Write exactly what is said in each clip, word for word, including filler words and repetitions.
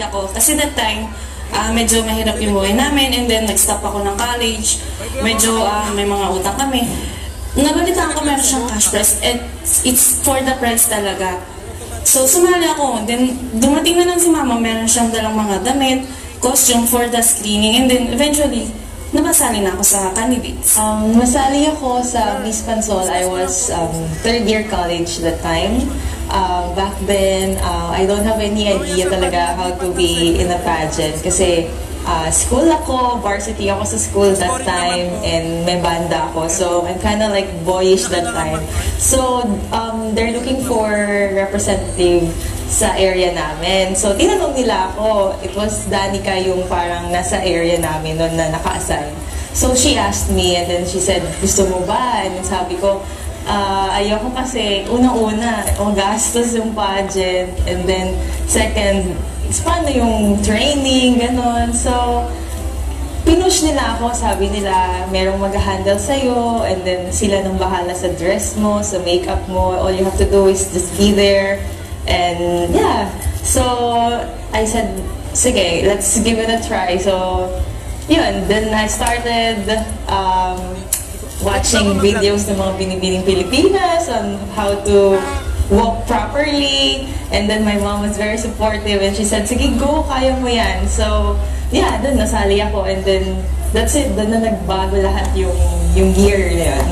nag-aaral ako. Kasi that time, uh, medyo mahirap yung buhay namin and then nag-stop ako ng college. Medyo uh, may mga utang kami. Nabalitaan ko meron siyang cash prize and it's for the prize talaga. So sumali ako. Then dumating na lang si mama, meron siyang dalang mga damit, costume for the screening and then eventually, nabasali na ako sa candidates. Um, nasali ako sa Miss Pansol. I was um, third year college that time. Uh, back then, uh, I don't have any idea talaga how to be in a pageant. Kasi uh, school ako, varsity ako sa school that time, and may banda ako. So, I'm kind of like boyish that time. So, um, they're looking for representative sa area namin. So, tinanong nila ako. It was Danica yung parang nasa area namin noon na naka-assign. So, she asked me and then she said, gusto mo ba? And then sabi ko, uh, ayoko kasi unang-una, magastos yung pageant. And then, second, paano yung training, ganon. So, pinush nila ako. Sabi nila, merong mag-handle sa'yo. And then, sila nang bahala sa dress mo, sa makeup mo. All you have to do is just be there. And yeah, so I said, sige, let's give it a try. So, yun, then I started um, watching videos ng mga binibining Pilipinas on how to walk properly. And then my mom was very supportive and she said, sige, go, kaya mo yan. So, yeah, dun nasali ako and then that's it, dun na nagbago lahat yung, yung gear na yun.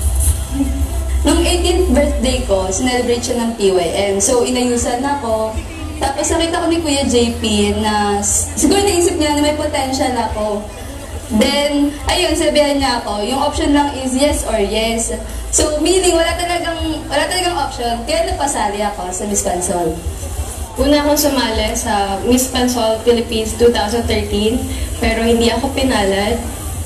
Nung eighteenth birthday ko, sinelebrate siya ng P Y M. So, inayusan na ako. Tapos nakita ko ni Kuya J P na siguro naisip niya na may potential ako. Then, ayun, sabihan niya ako, yung option lang is yes or yes. So, meaning wala talagang, wala talagang option. Kaya napasali ako sa Miss Pansol. Una akong sumali sa Miss Pansol Philippines two thousand thirteen, pero hindi ako pinalad.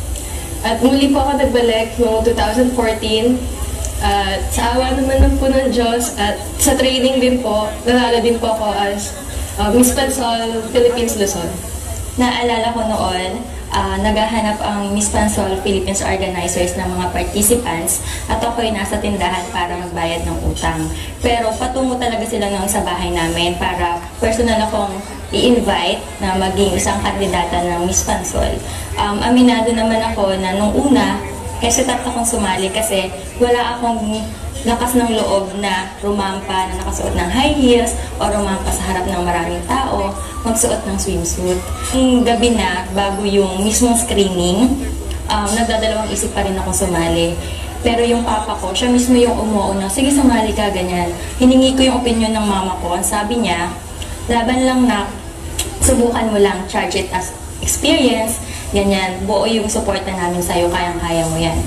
At muli po ako nagbalik noong two thousand fourteen. At uh, sa awa naman ng po ng Diyos at sa training din po, nanalo din po ako as uh, Miss Pansol Philippines Luzon. Naalala ko noon, uh, naghahanap ang Miss Pansol Philippines organizers ng mga participants at ako'y nasa tindahan para magbayad ng utang. Pero patungo talaga sila noon sa bahay namin para personal akong i-invite na maging isang kandidata ng Miss Pansol. Um, aminado naman ako na nung una, kasi tatlo akong sumali kasi wala akong lakas ng loob na rumampa, na nakasuot ng high heels o rumampa sa harap ng maraming tao, magsuot ng swimsuit. Yung gabi na, bago yung mismong screening, um, nagdadalawang isip pa rin akong sumali. Pero yung papa ko, siya mismo yung umuuna, sige sumali ka, ganyan. Hiningi ko yung opinion ng mama ko, ang sabi niya, laban lang na, subukan mo lang, charge it as experience, ganyan, buo yung suporta namin sa'yo, kayang-kaya mo yan.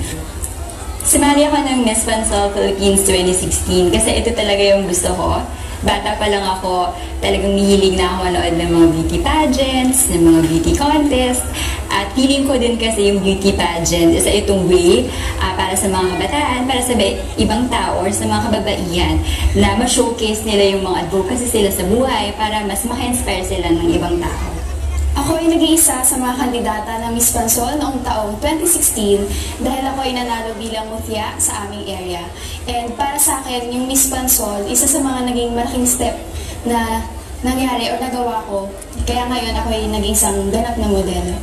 Sumali ako ng Miss Pansol Philippines twenty sixteen kasi ito talaga yung gusto ko. Bata pa lang ako, talagang nihilig na ako manood ng mga beauty pageants, ng mga beauty contest. At feeling ko din kasi yung beauty pageant, isa itong way uh, para sa mga kabataan, para sa ibang tao or sa mga kababaihan na ma-showcase nila yung mga advocacy sila sa buhay para mas maka-inspire sila ng ibang tao. Ako ay nag-iisa sa mga kandidata ng Miss Pansol noong taong twenty sixteen dahil ako ay nanalo bilang mutya sa aming area. And para sa akin, yung Miss Pansol, isa sa mga naging malaking step na nangyari o nagawa ko. Kaya ngayon ako ay naging isang ganap na modelo.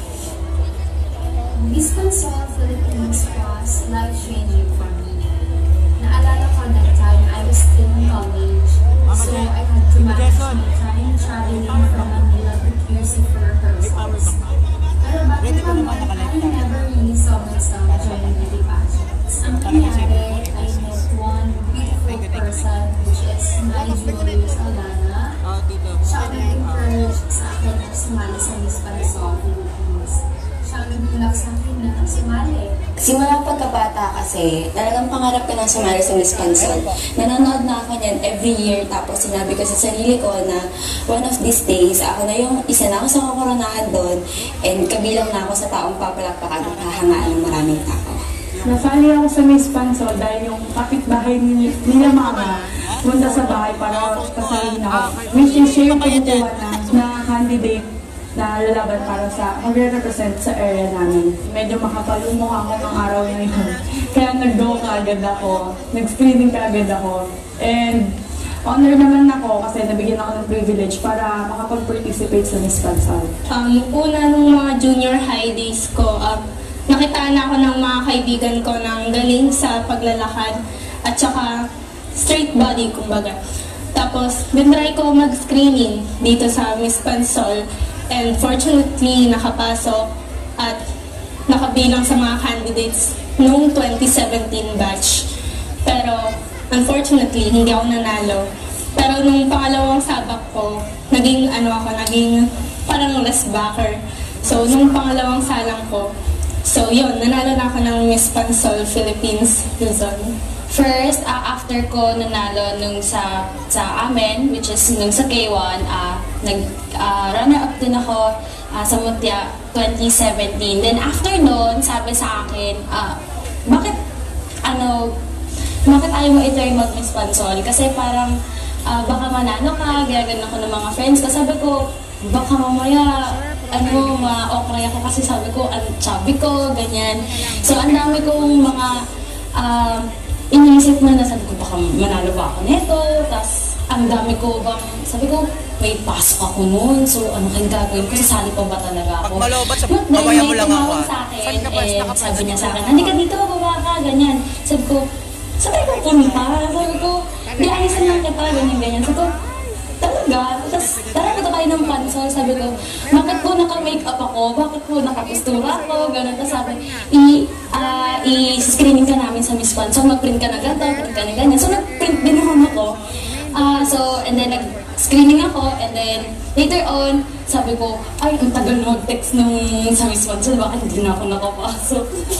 Miss Pansol Philippines was life-changing for me. Naalala ko that time I was still in college, so I had to manage my time traveling from Manila to Q C for rehearsals. Pero back in naman, I never really saw myself joining beauty pageants. Ang nangyari, I met one beautiful person, which is my Jhoshua. Siya ang nag-encourage sa akin na sumali sa Miss Pansol Philippines. Siya ang nag-bulak sa akin na sumali. Simula pagkabata kasi, talagang pangarap ko nang sumali sa Miss Pansol. Nanonood na ako niyan every year, tapos sinabi ko sa sarili ko na one of these days, ako na yung isa na ako sa kakoronahan doon, and kabilang na ako sa taong papalakpakan at hahangaan ng maraming tao. Nasali ako sa Miss Pansol dahil yung kapitbahay ni, nila mama punta sa bahay para pasahin ako. Which is siya yung pagkukuha na, na candidate na lalaban para sa mag-represent sa area namin. Medyo makapalumukha ako ng araw na yun. Kaya nag-go kaagad ako, nag-screening kaagad ako. And honor naman ako kasi nabigyan ako ng privilege para makapag-participate sa Miss Pansol. Um, una nung mga junior high days ko, uh, nakitaan ako ng mga kaibigan ko ng galing sa paglalakad at saka straight body, kumbaga. Tapos, nag-try ko mag-screening dito sa Miss Pansol and fortunately, nakapasok at nakabilang sa mga candidates noong twenty seventeen batch. Pero, unfortunately, hindi ako nanalo. Pero nung pangalawang sabak ko, naging ano ako, naging parang less backer. So, nung pangalawang salang ko, so yun, nanalo na ako ng Miss Pansol Philippines Luzon. First, uh, after ko nanalo nung sa sa amin, which is nung sa K one, uh, nag uh, runner-up din ako uh, sa Mutya twenty seventeen. Then after noon, sabi sa akin, uh, bakit ano, bakit ayaw mo i-try mag-Miss Pansol? Kasi parang uh, baka manalo ka, gagawin ako ng mga friends ko. Sabi ko, baka mamaya ano, ma-okray ako kasi sabi ko, ang chubby ko, ganyan. So, ang dami kong mga uh, iniisip na na sabi ko, baka manalo ba ako neto? Tapos, ang dami ko bang, sabi ko, may pasok ako noon. So, ano kayong gagawin ko? Sasali pa ba talaga ako? But then, may tumawag sa akin, and sabi niya sa akin, hindi ka dito, baba ka, ganyan. Sabi ko, sabi ko, punta. Sabi ko, di alisan lang kita, ganyan, ganyan. Sabi ko, talaga? Tapos, tara na tayo ng Pansol. Sabi ko, bakit po naka-makeup ako? Bakit po nakapostura ako? Ganun. Tapos sabi, i, uh, i-screening ka namin sa Miss Pansol. Mag-print ka na ganito, print ka na ganyan. So, nag-print din naman ako. Uh, so, and then, nag-screening ako. And then, later on, sabi ko, ay, ang tagal na mag-text nung sa Miss Pansol. Bakit hindi na ako nakapasok?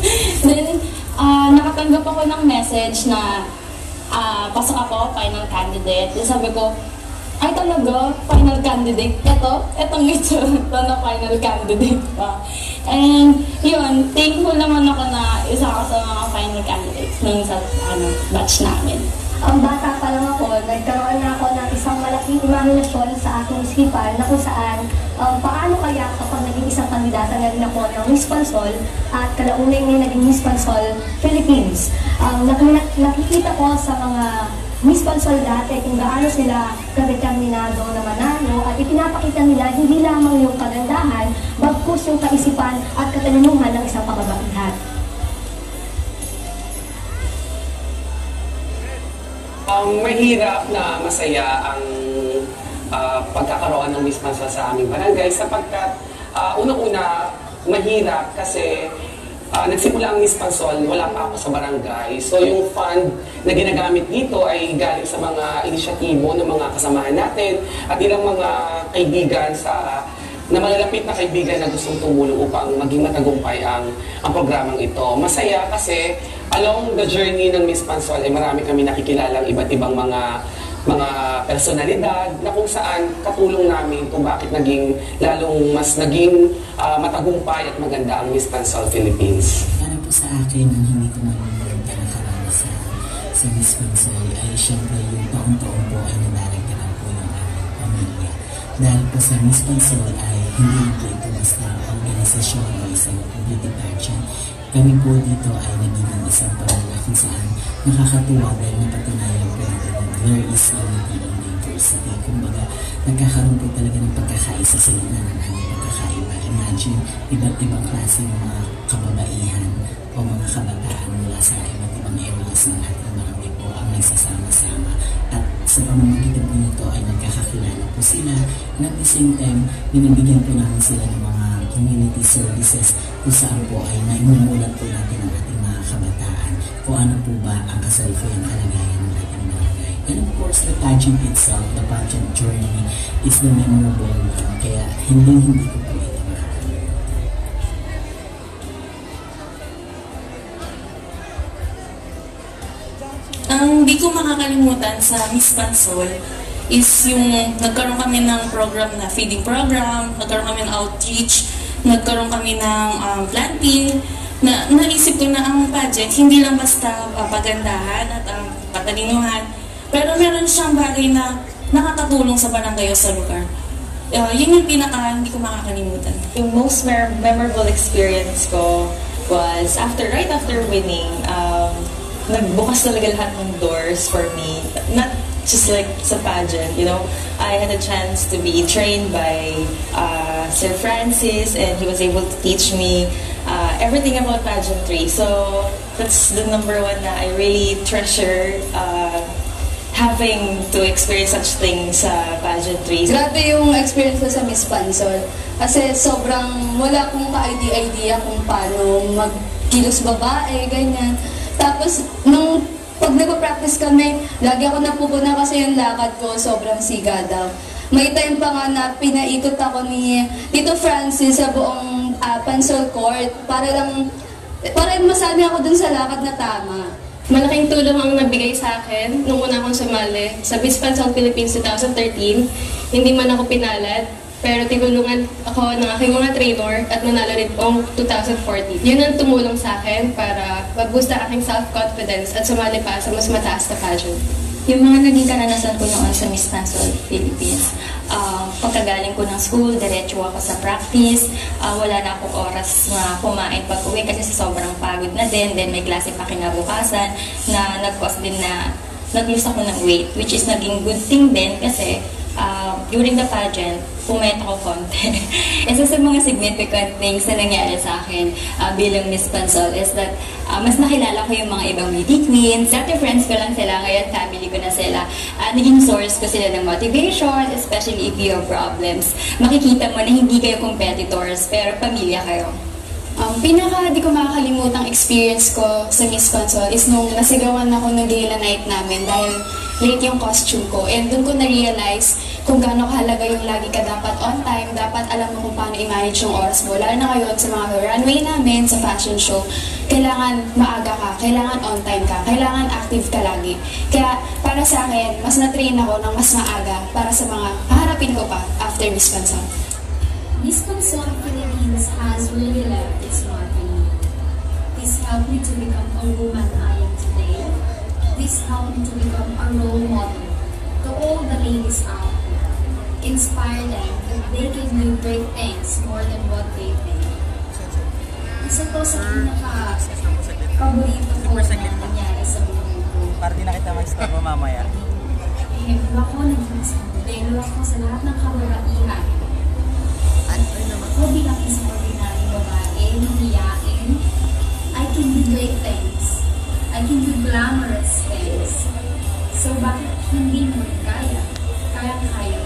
Then, uh, nakatanggap ako ng message na uh, pasok ako, final candidate. Then sabi ko, ay talaga, final candidate. Ito, etong ito, ito na final candidate pa. And yun, thankful naman ako na isa ako sa mga final candidates nung sa ano, batch namin. Ang bata pa lang ako, nagkaroon na ako ng isang malaking imahinasyon sa aking isipan na kung saan um, paano kaya kapag naging isang kandidata na rin ako ng Miss Pansol at kalaunay na naging Miss Pansol Philippines. Um, nakikita ko sa mga Miss Pansol dati kung gaano sila kadeterminado na manalo at ipinapakita nila hindi lamang yung kagandahan, bagkus yung kaisipan at katalinuhan ng isang kababaihan. Um, mahirap na masaya ang uh, pagkakaroon ng Miss Pansol sa aming barangay sapagkat uh, unang-una mahirap kasi Uh, nagsimula ang Miss Pansol, wala pa ako sa barangay. So yung fund na ginagamit dito ay galing sa mga inisyatibo ng mga kasamahan natin at ilang mga kaibigan sa na malalapit na kaibigan na gustong tumulong upang maging matagumpay ang, ang programang ito. Masaya kasi along the journey ng Miss Pansol ay marami kami nakikilalang iba't ibang mga mga personalidad na kung saan katulong namin kung bakit naging lalong mas naging uh, matagumpay at maganda ang Miss Pansol Philippines. Para po sa akin, ang hindi ko malulungkot na karanasan sa Miss Pansol ay syempre yung taon-taon po ay nadaragdagan po yung aming pamilya. Dahil po sa Miss Pansol ay hindi ito ito basta organisasyon o isang beauty pageant. Kami po dito ay naging isang pamilya kung saan nakakatuwa dahil napatunayan po natin na there is unity in diversity. Kumbaga, nagkakaroon po talaga ng pagkakaisa sa loob ng aming pagkakaiba. Imagine, iba't ibang klase ng mga kababaihan o mga kabataan mula sa iba't ibang areas ng ating barangay po ang nagsasama-sama. At sa pamamagitan po nito ay nagkakakilala po sila. And at the same time, binibigyan po namin sila ng mga community services kung saan po ay naimumulat po natin ang ating mga kabataan kung ano po ba ang kasalukuyan kalagayan ng ating barangay. And of course, the pageant itself, the pageant journey is the memorable one. Kaya hindi-hindi ko po ito makakalimutan. Ang di ko makakalimutan sa Miss Pansol is yung nagkaroon kami ng program na feeding program, nagkaroon kami ng outreach, nagkaroon kami ng um, planting, na naisip ko na ang pageant hindi lang basta uh, pagandahan at ang um, patalinuhan, pero meron siyang bagay na nakakatulong sa barangay o sa lugar. Uh, yun yung pinaka hindi ko makakalimutan. Yung most memorable experience ko was after, right after winning, um, nagbukas talaga lahat ng doors for me. Not just like sa pageant, you know, I had a chance to be trained by uh, Sir Francis, and he was able to teach me uh, everything about pageantry. So that's the number one na I really treasure, uh, having to experience such things sa pageantry. Grabe yung experience ko sa Miss Pansol. Kasi sobrang wala akong ka-idea-idea kung paano magkilos babae, ganyan. Tapos, nung pag nagpa-practice kami, lagi ako napupuna kasi yung lakad ko sobrang siga daw. May time pa nga na pinaikot ako ni Tito Francis sa buong uh, Pansol Court para lang, para masanay ako dun sa lakad na tama. Malaking tulong ang nabigay sa akin nung una akong sumali sa Miss Pansol Philippines twenty thirteen. Hindi man ako pinalad, pero tinulungan ako ng aking mga trainer at nanalo rin pong twenty fourteen. Yun ang tumulong sa akin para mag-boost ang aking self-confidence at sumali pa sa mas mataas na pageant. Yung mga naging karanasan ko noon sa Miss Pansol Philippines, uh, pagkagaling ko ng school, diretso ako sa practice, uh, wala na akong oras na kumain pag-uwi kasi sa sobrang pagod na din, then may klase pa kinabukasan na nag-cause din na nag-lose ako ng weight, which is naging good thing din kasi uh, during the pageant, pumayat ako konti. Isa sa mga significant things na nangyari sa akin uh, bilang Miss Pansol is that uh, mas nakilala ko yung mga ibang beauty queens. Dati friends ko lang sila, ngayon family ko na sila. Uh, naging source ko sila ng motivation, especially if you have problems. Makikita mo na hindi kayo competitors, pero pamilya kayo. Um, pinaka di ko makakalimutang experience ko sa Miss Pansol is nung nasigawan ako ng gala night namin dahil late yung costume ko. And doon ko na-realize kung gaano kahalaga yung lagi ka dapat on time, dapat alam mo kung paano i-manage yung oras mo. Lalo na ngayon sa mga runway namin, sa fashion show, kailangan maaga ka, kailangan on time ka, kailangan active ka lagi. Kaya para sa akin, mas na-train ako ng mas maaga para sa mga haharapin ko pa after Miss Pansol. Miss Pansol Philippines has really left its mark on me. This helped me to become a woman I am today. This helped me to become a role model to all the ladies out there. Inspire them that they can do great things more than what they think. Isa to sa pinaka-paborito ko na nangyari sa buhay ko. Para di na kita mag-stop mamaya. Ehemplo ako ng modelo ako sa lahat ng kababaihan. Ako bilang isang ordinaryong babae, mahiyain, I can do great things. I can do glamorous things. So bakit hindi mo kaya? Kaya-kaya.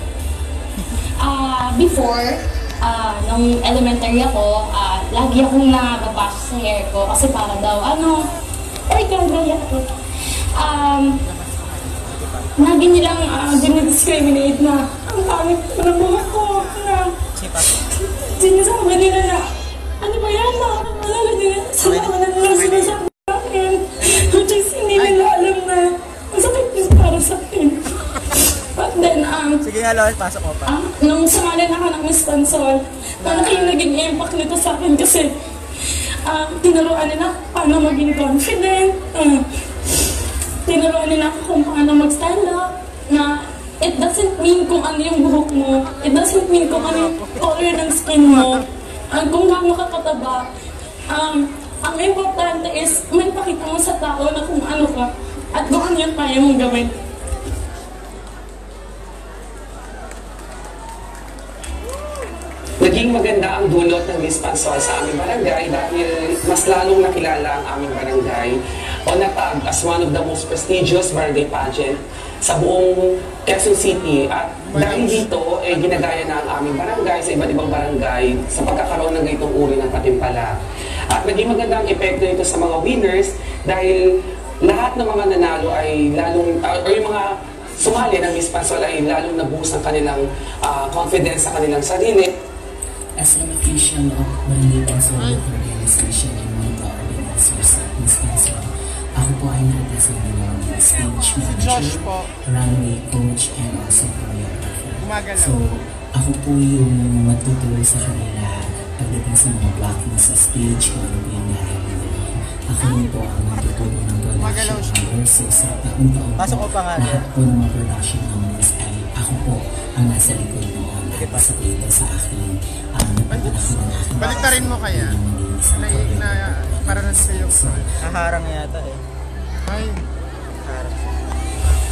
Uh, before, uh, nung elementary ako, uh, lagi akong nababasa sa hair ko kasi para daw, ano, ay, gagaya ako. Um, lagi nilang uh, dinidiscriminate na ang pangit ko ng buhay ko na sinasabi nila na ano ba yan na wala nila salamat na nila sinasabi sa akin, which is hindi nila alam na masakit is para sa akin. But then, um, sige nga, Lois, pasok mo pa. Um, nung sumali na ako ng Miss Pansol, malaki yung naging impact nito sa akin kasi um, tinuruan nila paano maging confident, um, tinuruan nila ako kung paano mag-stand up, na it doesn't mean kung ano yung buhok mo, it doesn't mean kung ano yung color ng skin mo, uh, kung gaano ka kataba. Um, ang importante is may pakita mo sa tao na kung ano ka at kung ano yung kaya mong gawin. Naging maganda ang dulot ng Miss Pansol sa aming barangay dahil mas lalong nakilala ang aming barangay o natag as one of the most prestigious barangay pageant sa buong Quezon City. At dahil dito, eh, ginagaya na ang aming barangay sa iba't ibang barangay sa pagkakaroon ng ganitong uri ng patimpala. At naging maganda ang epekto nito sa mga winners dahil lahat ng mga nanalo ay lalong, uh, o yung mga sumali ng Miss Pansol ay lalong na-boost ang kanilang uh, confidence sa kanilang sarili. As an official of Barangay Pansol Organization and one of the organizers of Miss Pansol, ako po ay na-represent ng stage manager, runway coach, and also choreographer. So, ako po yung magtuturo sa kanila pagdating sa mga blocking sa stage, kung ano po yung gagawin nila. Ako rin po ang magtuturo ng production rehearsals sa taon-taon po. Lahat po ng mga production numbers ay ako po ang nasa likod noon. Sa dito sa akin, um, baliktarin mo kaya? Na, na para na sa iyo. Naharang yata eh. Ay. Harang. Teka.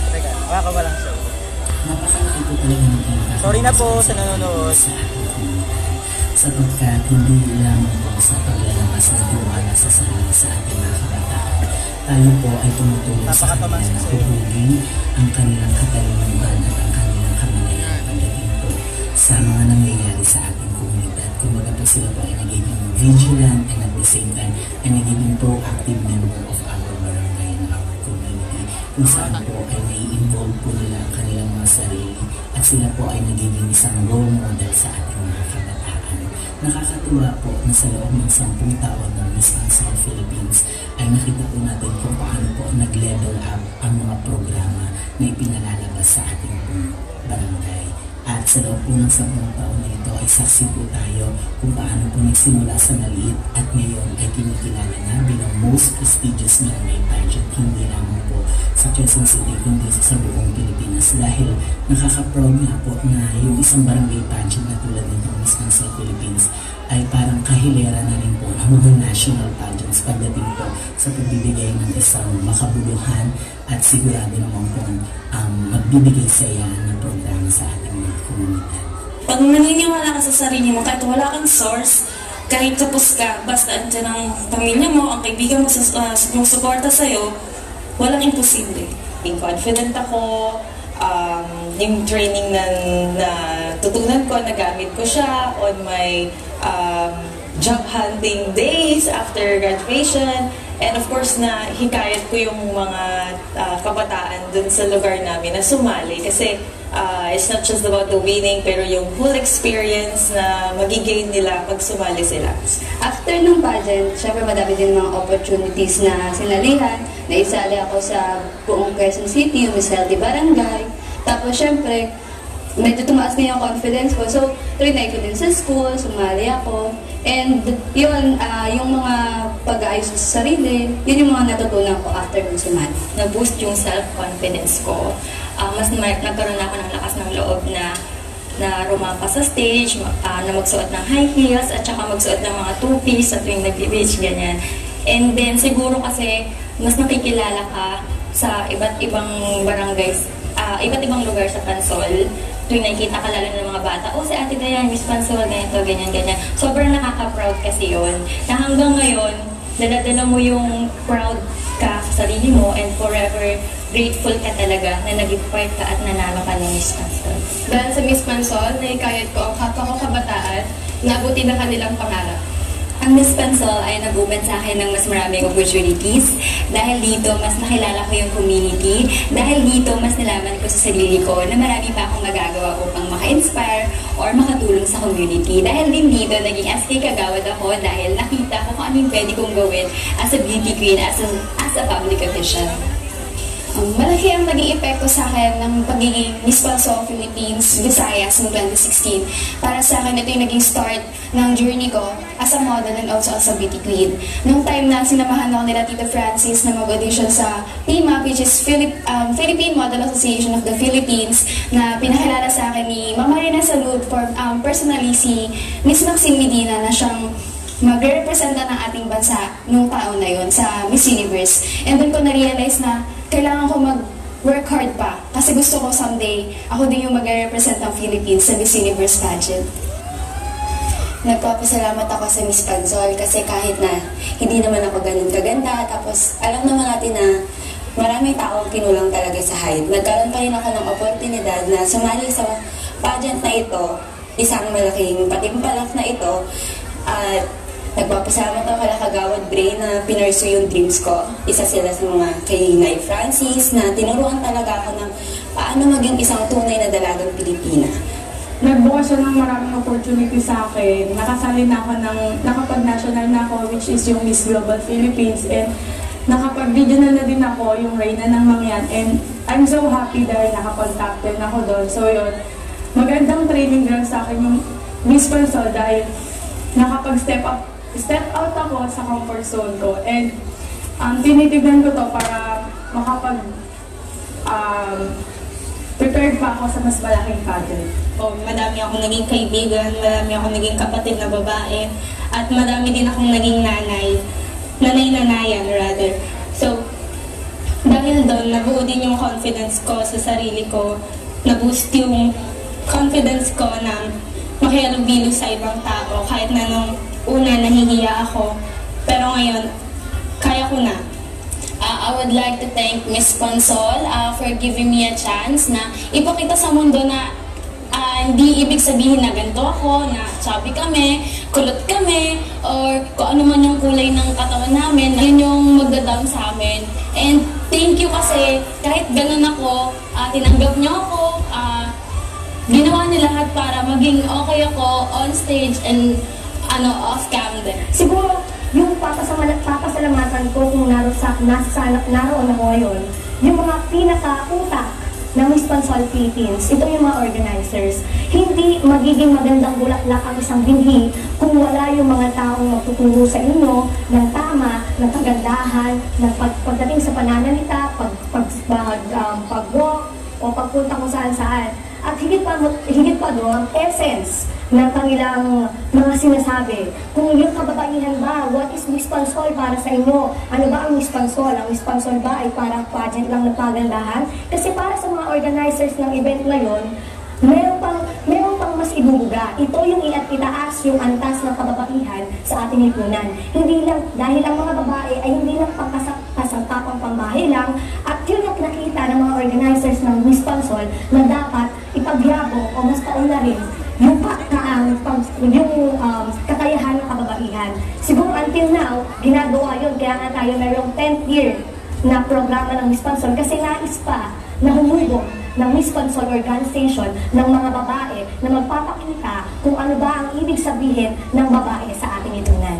Wala ka ba lang siya? Napakalaki po talaga ng pagkakaroon. Sorry na po sa nanonood. Sa ating komunidad. Sapagkat hindi lamang po sa paglalabas ng tiwala sa sarili sa ating mga kabataan, tayo po ay tumutulong sa kanila na hubugin ang kanilang katalinuhan at ang kanilang kamalayan pagdating po sa mga nangyayari sa ating komunidad. Kumbaga po sila po ay nagiging vigilant and at the same time ay nagiging proactive member of our barangay and our community, kung saan po ay nai-involve po nila ang kanilang mga sarili at sila po ay nagiging isang role model sa ating mga kabataan. Nakakatuwa po na sa loob ng sampung taon ng Miss Pansol Philippines ay nakita po natin kung paano po nag-level up ang mga programa na ipinalalabas sa ating barangay. At sa loob po ng sampung taon na ito ay saksi po tayo kung paano po nagsimula sa maliit at ngayon ay kinikilala na bilang most prestigious barangay pageant, hindi lamang po sa Quezon City kundi sa buong Pilipinas, dahil nakaka-proud nga po na yung isang barangay pageant na tulad nitong Miss Pansol Philippines ay parang kahilera na rin po ng mga national pageants pagdating po sa pagbibigay ng isang makabuluhan at sigurado naman pong um, magbibigay saya ng programa sa ating mga komunidad. Pag naniniwala ka sa sarili mo, kahit wala kang source, kahit tapos ka, basta andyan ang pamilya mo, ang kaibigan mo, uh, yung suporta sa'yo, walang imposible. Confident ako, um, yung training na, na tutunan ko, nagamit ko siya on my um, job hunting days after graduation. And of course, na hikayat ko yung mga uh, kabataan dun sa lugar namin na sumali. Kasi uh, it's not just about the winning, pero yung whole experience na magigain nila pag sumali sila. After ng pageant, syempre madami din mga opportunities na sinalihan. Naisali ako sa buong Quezon City, yung Miss Healthy Barangay. Tapos syempre, medyo tumaas na yung confidence ko. So, trinay ko din sa school, sumali ako. And yun, uh, yung mga pag-aayos sa sarili, yun yung mga natutunan ko after kong sumali. Nag-boost yung self-confidence ko. Uh, mas nagkaroon ako ng lakas ng loob na na rumampa sa stage, uh, na magsuot ng high heels, at saka magsuot ng mga two-piece sa tuwing nag-beach, ganyan. And then, siguro kasi, mas nakikilala ka sa iba't ibang barangays, uh, iba't ibang lugar sa Pansol. Tuwing nakikita ka lalo ng mga bata, oh, si Ate Dayan, Miss Pansol, ganito, ganyan, ganyan. Sobrang nakaka-proud kasi yun. Na hanggang ngayon, daladala mo yung proud ka sa sarili mo and forever grateful ka talaga na naging part ka at nanalo ka ng Miss Pansol. Dahil sa Miss Pansol, naikayat ko ang kapwa ko kabataan na abutin ang kanilang pangarap. Ang Miss Pansol ay nag-ubad sa akin ng mas maraming opportunities. Dahil dito, mas nakilala ko yung community. Dahil dito, mas nalaman ko sa sarili ko na marami pa akong magagawa upang maka-inspire or makatulong sa community. Dahil din dito, naging S K kagawad ako dahil nakita ko kung anong pwede kong gawin as a beauty queen, as a, as a public official. Um, malaki ang naging epekto sa akin ng pagiging Miss Pansol Philippines Visayas noong twenty sixteen. Para sa akin, ito yung naging start ng journey ko as a model and also as a beauty queen. Noong time na sinamahan ako nila Tita Francis na mag-audition sa P M A P, which is Philip, um, Philippine Model Association of the Philippines, na pinakilala sa akin ni Mama Rina Salud, for, um, personally si Miss Maxine Medina, na siyang magre-representa ng ating bansa nung taon na yun sa Miss Universe. And doon ko na-realize na kailangan ko mag-work hard pa kasi gusto ko someday ako din yung mag-represent ng Philippines sa Miss Universe pageant. Nagpapasalamat ako sa Miss Pansol kasi kahit na hindi naman ako ganun kaganda, tapos alam naman natin na maraming taong kinulang talaga sa height. Nagkaroon pa rin ako ng oportunidad na sumali sa pageant na ito, isang malaking patimpalak na ito, at nagpapasalamat ako kala Kagawad Bray na pinursu yung dreams ko. Isa sila sa mga kay Nay Francis na tinuruan talaga ako ng paano maging isang tunay na dalagang Pilipina. Nagbukas siya ng maraming opportunity sa akin. Nakasali na ako ng, nakapag-national na ako, which is yung Miss Global Philippines, and nakapag-regional na din ako, yung Reyna ng Mangyan, and I'm so happy dahil nakapag-top ten ako doon. So yun, magandang training ground sa akin yung Miss Pansol dahil nakapag-step up step out ako sa comfort zone ko, and um, tinitignan ko to para makapag um, prepared pa ako sa mas malaking pageant. Oh, madami akong naging kaibigan, madami akong naging kapatid na babae, at madami din akong naging nanay, nanay-nanayan rather. So, dahil dahil doon, nabuo din yung confidence ko sa sarili ko, na-boost yung confidence ko na makihalubilo sa ibang tao. Kahit na nung una nahihiya ako, pero ngayon, kaya ko na. Uh, I would like to thank Miss Pansol uh, for giving me a chance na ipakita sa mundo na uh, hindi ibig sabihin na ganito ako, na chubby kami, kulot kami, or kung ano man yung kulay ng katawan namin, yun yung magdadam sa amin. And thank you kasi kahit ganun ako, uh, tinanggap niyo ako, uh, ginawa niyo lahat para maging okay ako on stage and ano off cam din. Siguro, yung papasalamatan ko kung nasa, nasa, naroon ako ngayon, yung mga pinaka-utak ng Miss Pansol Philippines, ito yung mga organizers. Hindi magiging magandang bulaklak ang isang binhi kung wala yung mga taong magtuturo sa inyo ng tama, ng kagandahan, ng pag, pagdating sa pananalita, pag, pag, pag, um, pag-walk, o pagpunta kung saan-saan. At higit pa, higit pa doon, essence ng kanilang mga sinasabi. Kung yung kababaihan ba, what is Miss Pansol para sa inyo? Ano ba ang Miss Pansol? Ang Miss Pansol ba ay parang pageant lang ng pagandahan? Kasi para sa mga organizers ng event na yon, meron pang, meron pang mas ibubuga. Ito yung itaas yung antas ng kababaihan sa ating lipunan. Hindi lang, dahil ang mga babae ay hindi lang pangkasangkapang pambahay lang, at yun ang nakita ng mga organizers ng Miss Pansol na dapat ipagyabong o mas pauna rin yung, pagkaang, yung um, kakayahan ng kababaihan. Siguro until now, ginagawa yun, kaya nga tayo mayroong tenth year na programa ng Miss Pansol kasi nais pa na humubog ng Miss Pansol Organization ng mga babae na magpapakita kung ano ba ang ibig sabihin ng babae sa ating lipunan.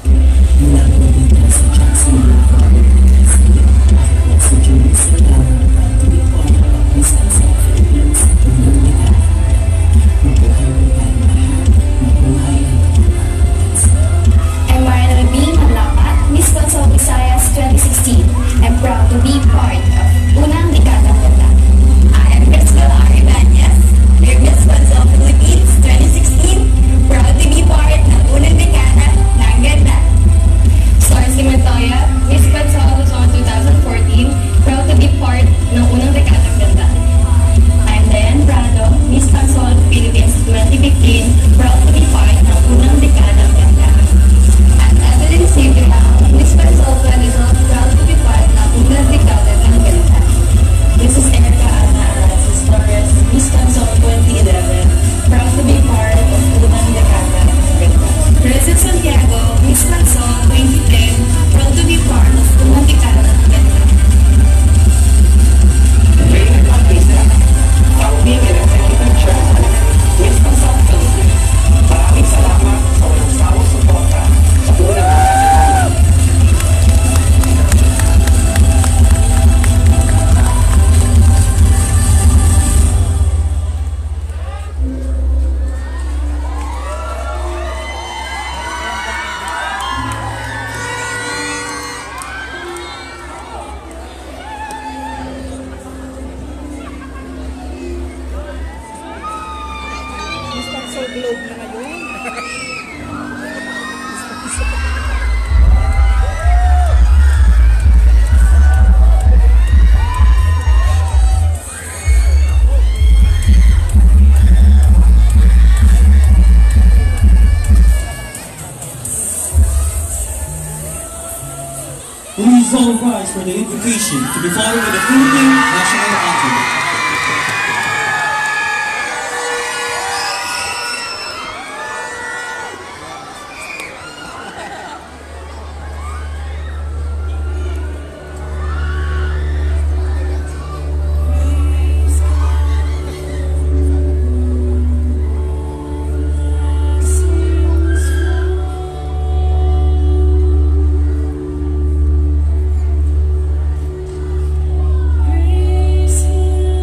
Miss Pansol Visayas twenty sixteen. I'm proud to be part of unang dekada kota. I am Pansol Philippines, Miss Pansol Philippines twenty sixteen. Proud to be part ng unang dekada ng ganda. Source Montoya, Miss Pansol twenty fourteen. Proud to be part ng unang dekada ng ganda. I'm then Prado, Miss Pansol Philippines twenty fifteen. Proud to be part ng unang dekada ng ganda. I'm Evelyn Silvia, Miss Pansol twenty twelve, proud to be part ng unang dekada ng ganda. This is Erica Ana Arasis Torres, Miss Pansol twenty eleven, proud to be part of unang dekada ng ganda. President Santiago, Miss Pansol twenty ten, proud to be part of unang dekada ng ganda. Raymond Bautista, founding and executive chairman, Miss Pansol Philippines. Maraming salamat sa walang sawang suporta sa unang dekada. Please all rise for the invocation to be followed by the Philippine National Anthem. Praise Him.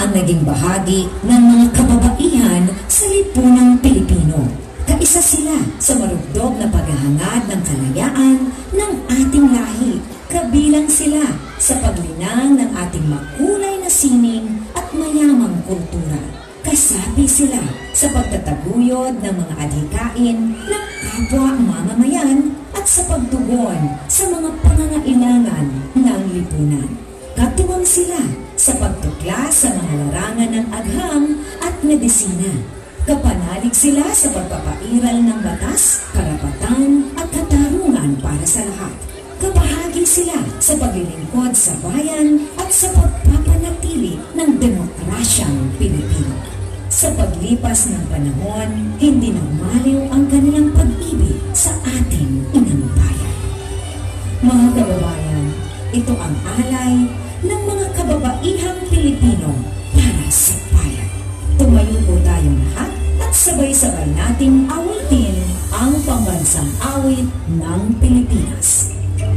ang naging bahagi ng mga kababaihan sa lipunang Pilipino. Kaisa sila sa marugdog na paghahangad ng kalayaan ng ating lahi. Kabilang sila sa paglinang ng ating makulay na sining at mayamang kultura. Kasapi sila sa pagtataguyod ng mga adhikain ng kapwa mamamayan at sa pagtugon sa mga pangangailangan ng lipunan. Katuwang sila sa pagtuklas sa mga larangan ng agham at medisina. Kapanalig sila sa pagpapairal ng batas, karapatan at katarungan para sa lahat. Kabahagi sila sa paglilingkod sa bayan at sa pagpapanatili ng demokrasyang Pilipino. Sa paglipas ng panahon, hindi nagmaliw ang kanilang pag-ibig sa ating inang bayan. Mga kababayan, ito ang alay ng mga kababaihang Pilipino para sa bayan. Tumayo po tayong lahat at sabay-sabay nating awitin ang pambansang awit ng Pilipinas.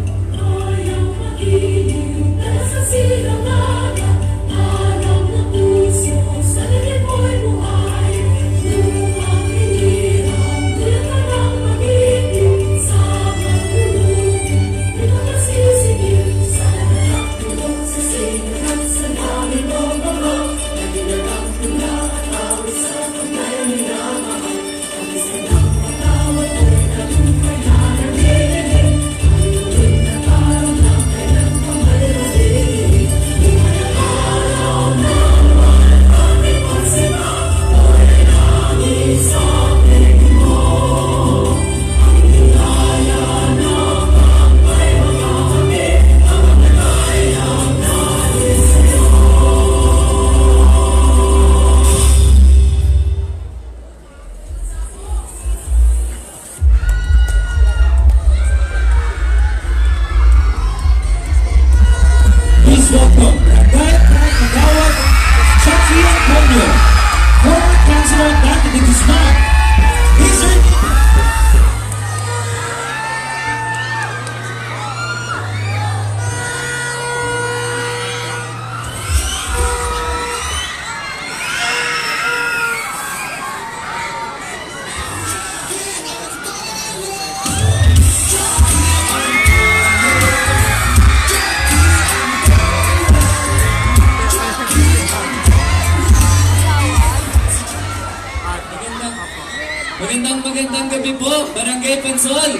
Nasa silanganan, harap na puso, sa langit mo'y buhay. Lumang hinirang, tulang magiging, sa magulugin, ito masisigil, sa naganap tulog, sa silangan, sa namin mo mga, naginagap tula at awit sa pagkay minamahal. Ang isang ng matawad mo'y nalumpay na narinig, ang tuloy na parang lang kailang pamalit. Araw na naman kami pagsima, ay langit sa tingin mo. Ang nilaya na kampay mga kami, ang nagay ang nais sa'yo. Please welcome Barangay Pageant, Jhoshua Carlo, former Councilor Dante de Guzman. He's your Magandang magandang gabi po, Barangay Pansol.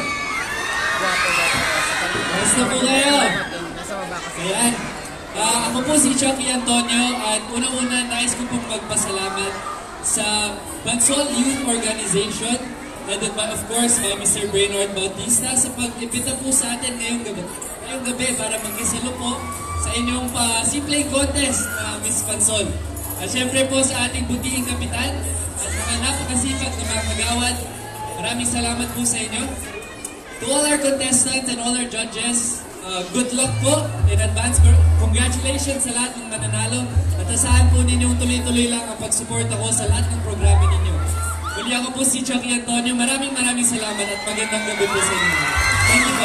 Basta po kayo. Ayan. Uh, ako po si Chucky Antonio at unang-una nais ko pong magpasalamat sa Pansol Youth Organization headed by, of course, by Mister Brainerd Bautista sa pag-ipita po sa atin ngayong gabi, ngayong gabi para magkisilo po sa inyong pa simpleng contest na uh, Miss Pansol. At syempre po sa ating butiing kapitan at mga napakasipag na mga kagawad, maraming salamat po sa inyo. To all our contestants and all our judges, uh, good luck po in advance. Congratulations sa lahat ng mananalo at asahan po ninyong tuloy-tuloy lang ang pagsuporta ko sa lahat ng programa ninyo. Muli ako po si Chucky Antonio. Maraming maraming salamat at magandang gabi po sa inyo. Thank you po.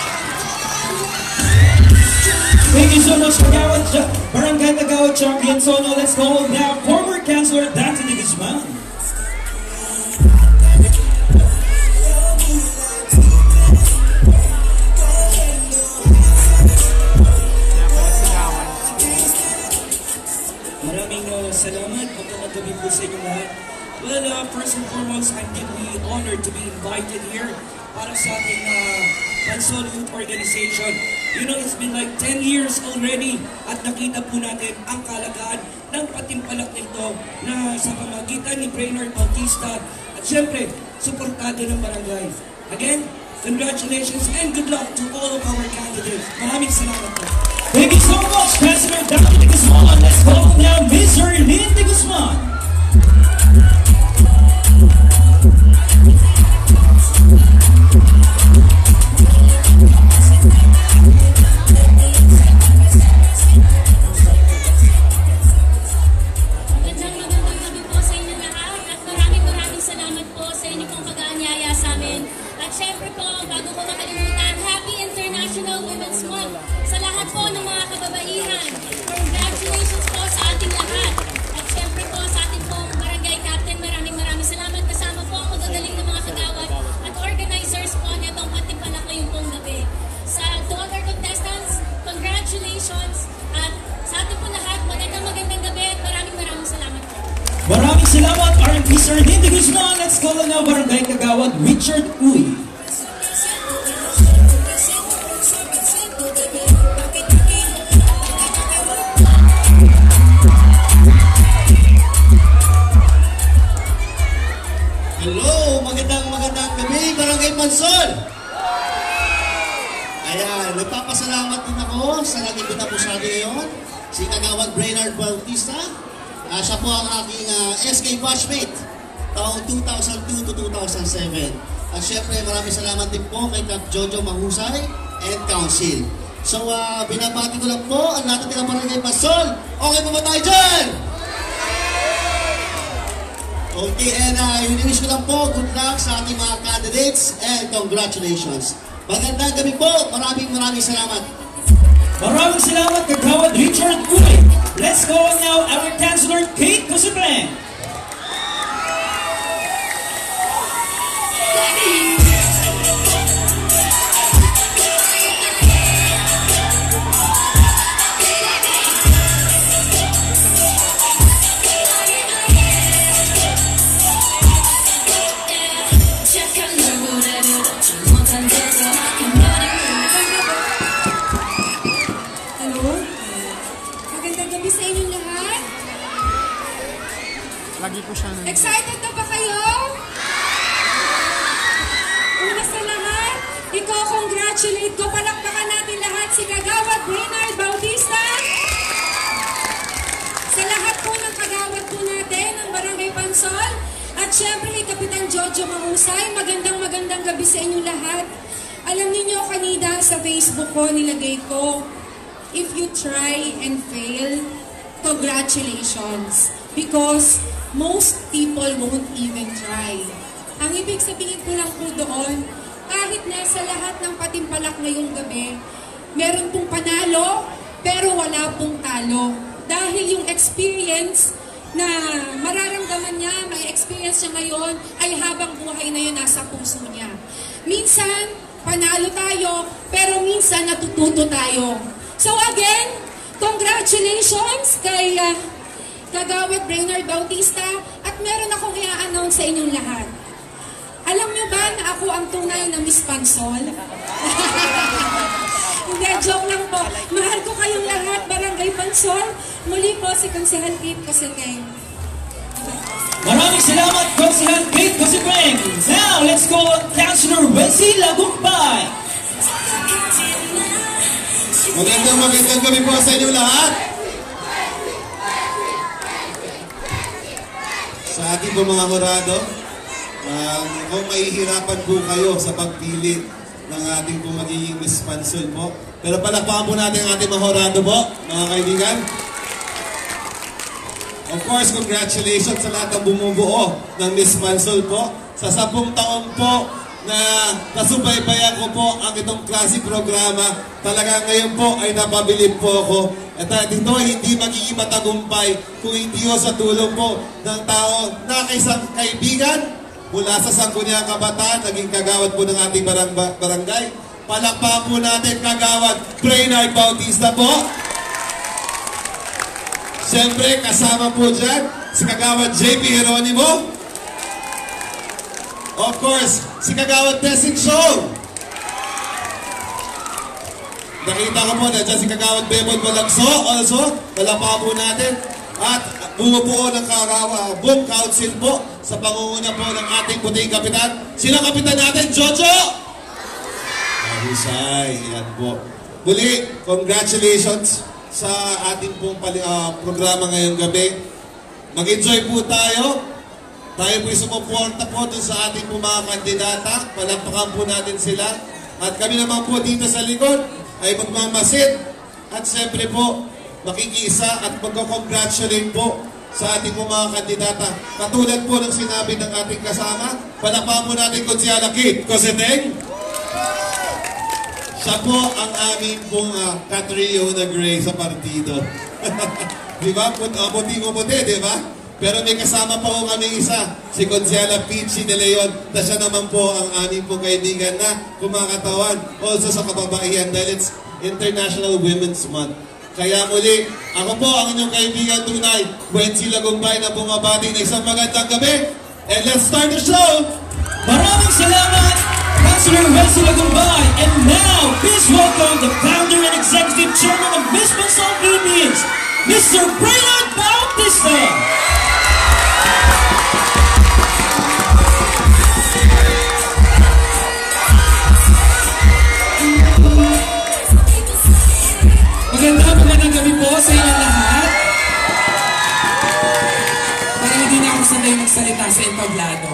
Thank you so much, Kagawad, Barangay Kagawad Champion. So now let's call now former Councilor Dante de Guzman. Maraming uh, salamat. Magandang gabi po sa inyo lahat. Well, uh, first and foremost, I'm deeply honored to be invited here para sa ating uh, Pansol Youth Organization. You know, it's been like ten years already at nakita po natin ang kalagaan ng patimpalak nito na sa pamagitan ni Brainerd Bautista at syempre, suportado ng barangay. Again, congratulations and good luck to all of our candidates. Maraming salamat po. Thank you so much, Councilor Dante de Guzman. Let's call now Mister Lynn de Guzman. Siyempre po, bago ko makalimutan, Happy International Women's Month sa lahat po ng mga kababaihan. Congratulations po sa ating lahat. Mister Hindi Guzman. Let's call on now Barangay Kagawad Richard Uy. Hello, magandang magandang gabi, Barangay Pansol. Ayan, nagpapasalamat din ako sa nag-imbita po sa akin ngayon, si Kagawad Brainerd Bautista. Uh, siya po ang aking uh, S K batchmate, taong two thousand two to two thousand seven. At syempre, maraming salamat din po kay Kap Jojo Mahusay and Council. So, uh, binabati ko lang po ang lahat ng Barangay Pansol. Okay po ba tayo dyan? Okay, and uh, hiniwish ko lang po, good luck sa ating mga candidates and congratulations. Magandang gabi po, maraming maraming salamat. Maraming salamat, Kagawad Richard Uy. Let's go on now, our Councilor Kate Cosiple. Lagi po siya nandito. Excited na ba kayo? Una sa lahat, iko-congratulate ko, palakpakan natin lahat si Kagawad Brainerd Bautista. Sa lahat po ng kagawad po natin ng Barangay Pansol. At syempre kay Kapitan Jojo Mahusay, magandang magandang gabi sa inyong lahat. Alam niyo kanina sa Facebook ko, nilagay ko, if you try and fail, congratulations. Because most people won't even try. Ang ibig sabihin ko lang po doon, kahit nasa lahat ng patimpalak ngayong gabi, meron pong panalo, pero wala pong talo. Dahil yung experience na mararamdaman niya, may experience niya ngayon, ay habang buhay na yun nasa puso niya. Minsan, panalo tayo, pero minsan natututo tayo. So again, congratulations kay uh, Kagawad Brainerd Bautista, at meron akong i-announce sa inyong lahat. Alam niyo ba na ako ang tunay na Miss Pansol? Hindi, joke lang po. Mahal ko kayong lahat, Barangay Pansol. Muli po si Konsehal Kate Cosipeng. Maraming salamat, Konsehal Kate Cosipeng. Now, let's go Councilor Wency Lagumpay. Magandang magandang gabi po sa inyo lahat. Sa ating po mga horado, um, kung mahihirapan po kayo sa pagpili ng ating po magiging Miss Pansol po. Pero palakpakan po natin ang ating mga horado po, mga kaibigan. Of course, congratulations sa lahat ng bumubuo ng Miss Pansol po. Sa sampung taon po na nasubaybayan ko po ang itong classic programa, talaga ngayon po ay napabilib po ako. At uh, dito hindi magiging matagumpay kung hindi o sa tulong po ng tao na isang kaibigan mula sa Sangguniang Kabataan, naging kagawad po ng ating barang barangay. Palakpakan po natin Kagawad Brainerd Bautista po. Siyempre, kasama po dyan si Kagawad J P Jeronimo. Of course, si Kagawad Tesing Show. Nakita ko po na dyan si Kagawad Bebon Malagso also. Palakpakan po natin. At bumubuo ng Kagawa Boom Council po sa pangunguna po ng ating puting kapitan. Sino kapitan natin? Jojo! Mahusay. Yan po. Muli, congratulations sa ating pong uh, programa ngayong gabi. Mag-enjoy po tayo. Tayo po'y sumuporta po dun sa ating po mga kandidata. Palakpakan po natin sila. At kami naman po dito sa likod ay magmamasid. At siyempre po, makikisa at magkakongratulate po sa ating po mga kandidata. Katulad po ng sinabi ng ating kasama, palakpakan po natin kung si Eliakim. Koseteng? Siya po ang aming pong uh, katrio na gray sa partido. Di ba? Puti ko puti, di ba? Pero may kasama pa po kami isa, si Consiela Pichi de Leon, na siya naman po ang aming pong kaibigan na kumakatawan also sa kababaihan dahil it's International Women's Month. Kaya muli, ako po ang inyong kaibigan tunay, Wensi Lagumbay na bumabati na isang magandang gabi. And let's start the show! Maraming salamat, Councilor Wensi Lagumbay. And now, please welcome the founder and executive chairman of Miss Pansol Philippines, Mister Braylon Bautista. Magandang magandang gabi po sa inyong lahat. Parang hindi na ako sanay magsalita sa entablado.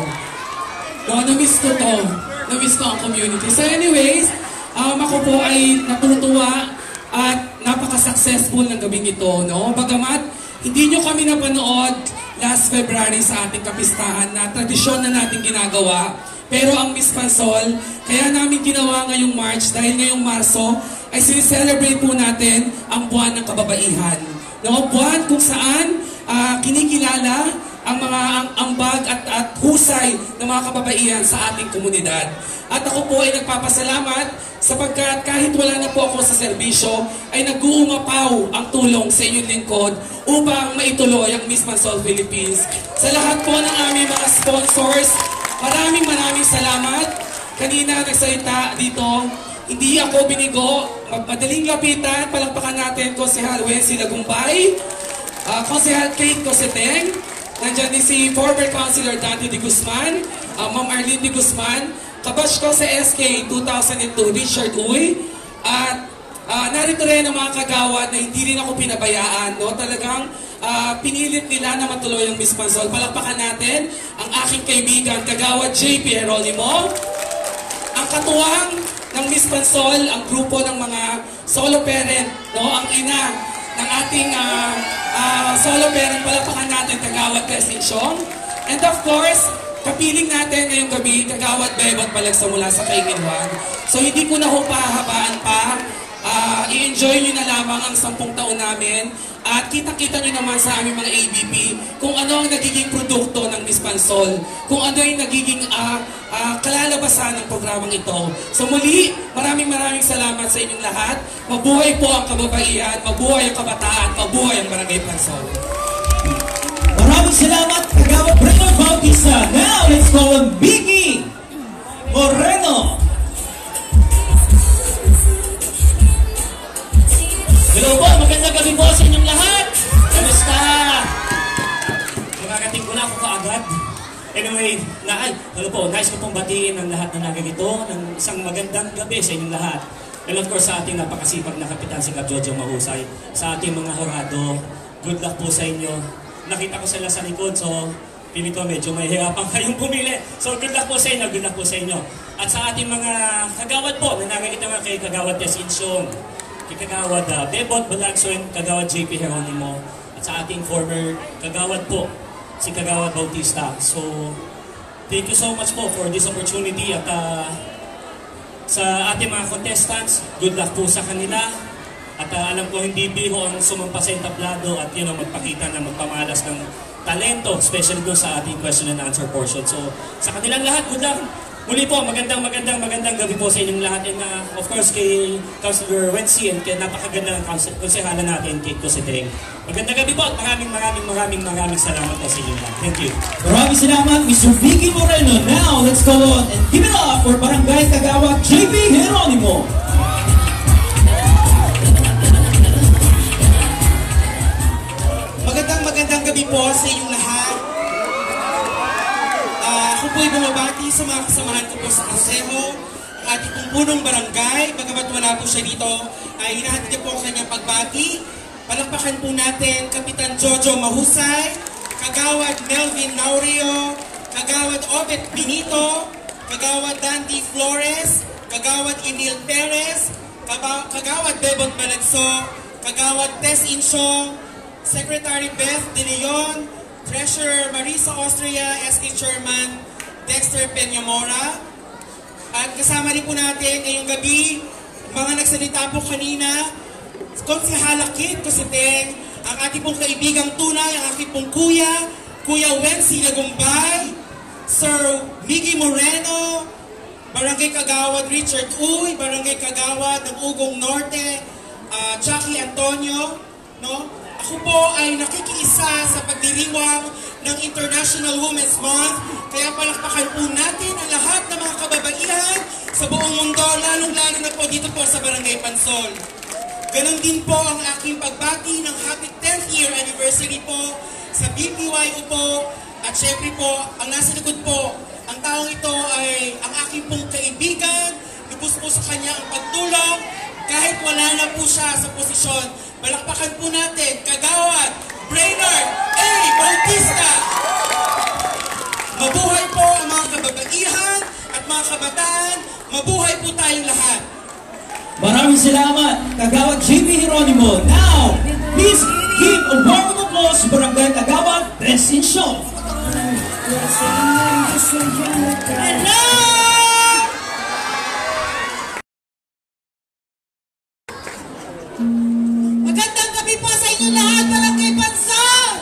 No, na-miss ko to. Na-miss ko ang community. So anyways, um, ako po ay natutuwa at napaka-successful ng gabing ito. No? Bagamat hindi nyo kami napanood last February sa ating kapistahan na tradisyon na natin ginagawa. Pero ang Miss Pansol, kaya namin ginawa ngayong March dahil ngayong Marso ay sinicelebrate po natin ang buwan ng kababaihan. No, buwan kung saan uh, kinikilala ang mga ang, ambag at, at husay ng mga kababaihan sa ating komunidad. At ako po ay nagpapasalamat sapagkat kahit wala na po ako sa serbisyo, ay nag-uumapaw ang tulong sa inyong lingkod upang maituloy ang Miss Pansol Philippines. Sa lahat po ng aming mga sponsors, maraming maraming salamat. Kanina nagsalita dito, hindi ako binigo, madaling lapitan, palakpakan natin Konsehal Wensi Lagumbay, uh, Konsehal Kate Coseteng, nandiyan din si former Councilor Dante de Guzman, uh, Ma'am Arlene de Guzman, kabash ko sa S K two thousand two, Richard Uy, at uh, narito rin ang mga kagawad na hindi rin ako pinabayaan, no? Talagang uh, pinilit nila na matuloy ang Miss Pansol. Palakpakan natin ang aking kaibigan, kagawad J P Jeronimo, ang katuwang ng Miss Pansol, ang grupo ng mga solo parent, no? Ang ina ng ating uh, uh, solo parent, palakpakan natin, kagawad Tessie Chong. And of course, kapiling natin ngayong gabi, kagawad Bebot Balagsa mula sa Kainginwan. So hindi ko na ho pahabaan pa. Uh, i-enjoy nyo na lamang ang sampung taon namin at kita-kita nyo naman sa aming mga A B P kung ano ang nagiging produkto ng Miss Pansol, kung ano yung nagiging uh, uh, kalalabasan ng programang ito. So muli, maraming maraming salamat sa inyong lahat. Mabuhay po ang kababaihan, mabuhay ang kabataan, mabuhay ang Barangay Pansol. Maraming salamat, kagawad Braylon Bautista. Now, let's call on Vicky Moreno. Hello po, magandang gabi po sa inyong lahat. Kamusta? Makakating ko na ako kaagad. Anyway, na, ay, hello po, nice ko pong batiin ang lahat na nagagito ng isang magandang gabi sa inyong lahat. And of course sa ating napakasipag na Kapitan si Jojo Mahusay, sa ating mga horado, good luck po sa inyo. Nakita ko sila sa likod, so piling ko medyo mahihirapan kayong pumili. So good luck po sa inyo, good luck po sa inyo. At sa ating mga kagawad po, na nagagita nga kay kagawad Tessie Chong, kay kagawad uh, Bebot Balagso, kagawad J P Jeronimo, at sa ating former kagawad po, si kagawad Bautista. So, thank you so much po for this opportunity at uh, sa ating mga contestants, good luck po sa kanila. At uh, alam ko hindi biho ang sumampa sa entablado at you know, magpakita na magpamalas ng talento, especially doon sa ating question and answer portion. So, sa kanilang lahat, good luck. Muli po, magandang magandang magandang gabi po sa inyong lahat. And uh, of course, kay Councilor Wensi and kay napakaganda ng konsehala natin, Kate Coseteng. Magandang gabi po at maraming maraming maraming maraming salamat po sa inyong lahat. Thank you. Maraming salamat, Mister Vicky Moreno. Now, let's go on and give it up for Barangay Kagawad J P Jeronimo. Magandang magandang gabi po sa inyong lahat. Uh, ako po'y bumabati sa mga kasamahan ko po sa Consejo, ang ating pong punong barangay. Bagamat wala po siya dito, ay hinahatid niya po ang kanyang pagbati. Palakpakan po natin Kapitan Jojo Mahusay, Kagawad Melvin Naurio, Kagawad Obet Benito, Kagawad Dante Flores, Kagawad Emil Perez, Kagawad Bebot Balagso, Kagawad Tess Inchong, Secretary Beth De Leon, Treasurer Marisa Austria, S K Chairman Dexter Peñamora. At kasama rin po natin ngayong gabi, mga nagsalita po kanina, Konsehala Kate Coseteng, ang ating pong kaibigang tunay, ang ating pong kuya, Kuya Wensi Lagumbay, Sir Miggy Moreno, Barangay Kagawad Richard Uy, Barangay Kagawad ng Ugong Norte, uh, Jackie Antonio, no? Ako po ay nakikiisa sa pagdiriwang ng International Women's Month, kaya palakpakan po natin ang lahat ng mga kababaihan sa buong mundo, lalong-lalo na po dito po sa Barangay Pansol. Ganon din po ang aking pagbati ng happy tenth year anniversary po sa B P Y U po, at syempre po, ang nasa likod po, ang taong ito ay ang aking pong kaibigan, lubos po sa kanya ang pagtulong, kahit wala na po siya sa posisyon. Balakpakan po natin, Kagawad Brainerd A. Bautista. Mabuhay po ang mga kababaihan at mga kabataan. Mabuhay po tayong lahat. Maraming salamat, Kagawad J P Geronimo. Now, please give a warm of applause to Barangay Kagawad Best in Show. Hello! Magandang gabi po sa inyo lahat, Barangay Pansol!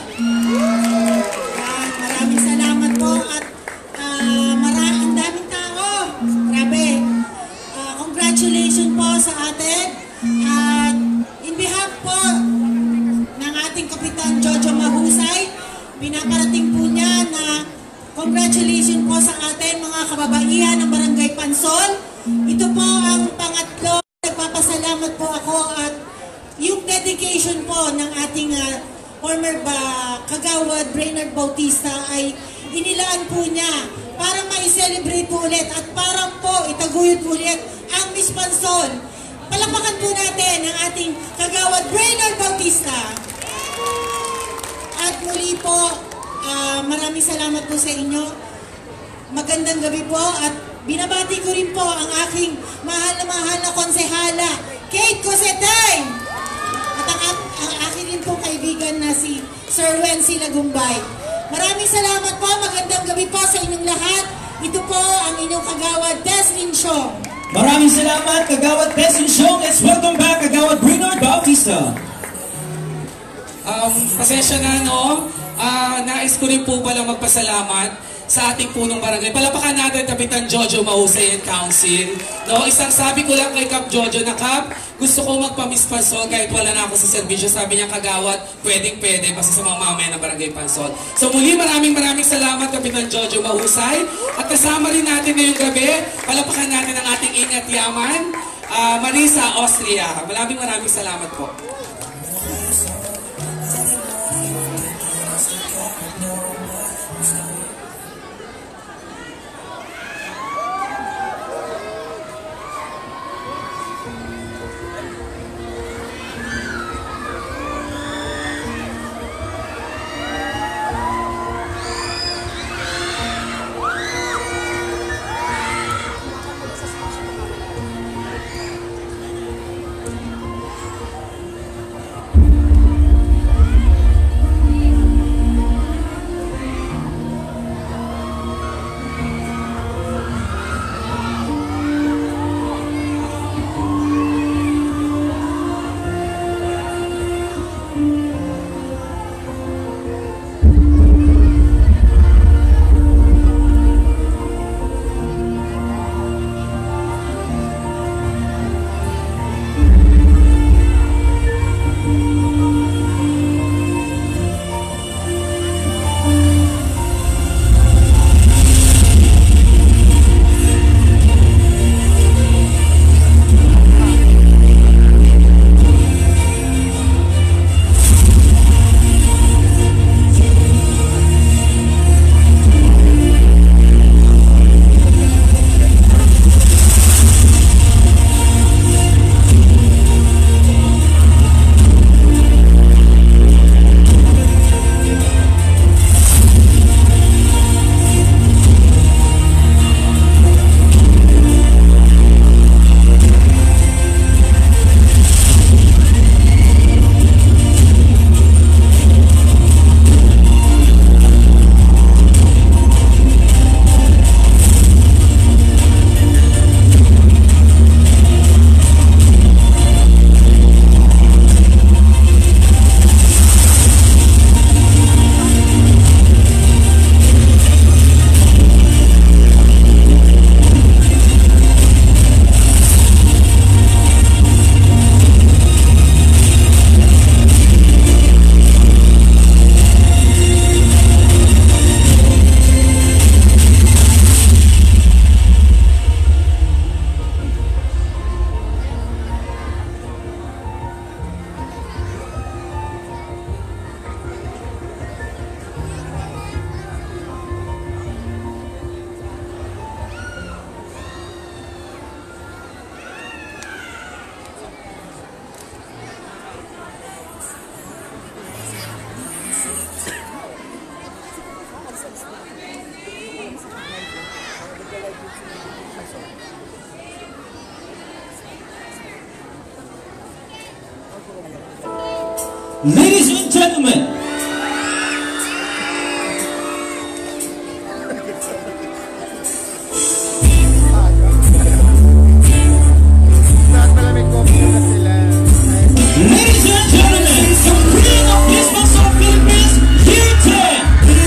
Maraming salamat po at uh, maraming daming tao. Grabe. Uh, congratulations po sa atin. At uh, in behalf po ng ating Kapitan Jojo Mahusay, pinaparating po niya na congratulations po sa atin mga kababaihan ng Barangay Pansol. Ito po ang pangatlo. Nagpapasalamat po ako at yung dedication po ng ating uh, former ba, Kagawad Brainerd Bautista ay inilaan po niya para ma-celebrate po ulit at para po itaguyod ulit ang Miss Pansol. Palakpakan po natin ang ating Kagawad Brainerd Bautista. At muli po, uh, maraming salamat po sa inyo. Magandang gabi po at binabati ko rin po ang aking mahal na mahal na konsehala, Kate Cosetay. At ang, ang aking rin po kaibigan na si Sir Wency Lagumbay. Maraming salamat po. Magandang gabi po sa inyong lahat. Ito po ang inyong Kagawad Teslin Show. Maraming salamat, Kagawad Teslin Show. Let's welcome back Kagawad Brainerd Bautista. Um, pasensya na, no? Uh, nais ko rin po pala magpasalamat sa ating punong barangay. Palapakan natin Kapitan Jojo Mahusay and Council. No, isang sabi ko lang kay Kap Jojo na, Kap, gusto ko magpa-Miss Pansol kahit wala na ako sa serbisyo. Sabi niya, Kagawad, pwedeng pwede basta sa mga mamaya ng Barangay Pansol. So muli, maraming maraming salamat Kapitan Jojo Mahusay. At kasama rin natin ngayong gabi, palapakan natin ang ating ingat yaman, uh, Marisa Austria. Maraming maraming salamat po. Ladies and gentlemen, ladies and gentlemen, the Queen of Miss Pansol Philippines, year ten.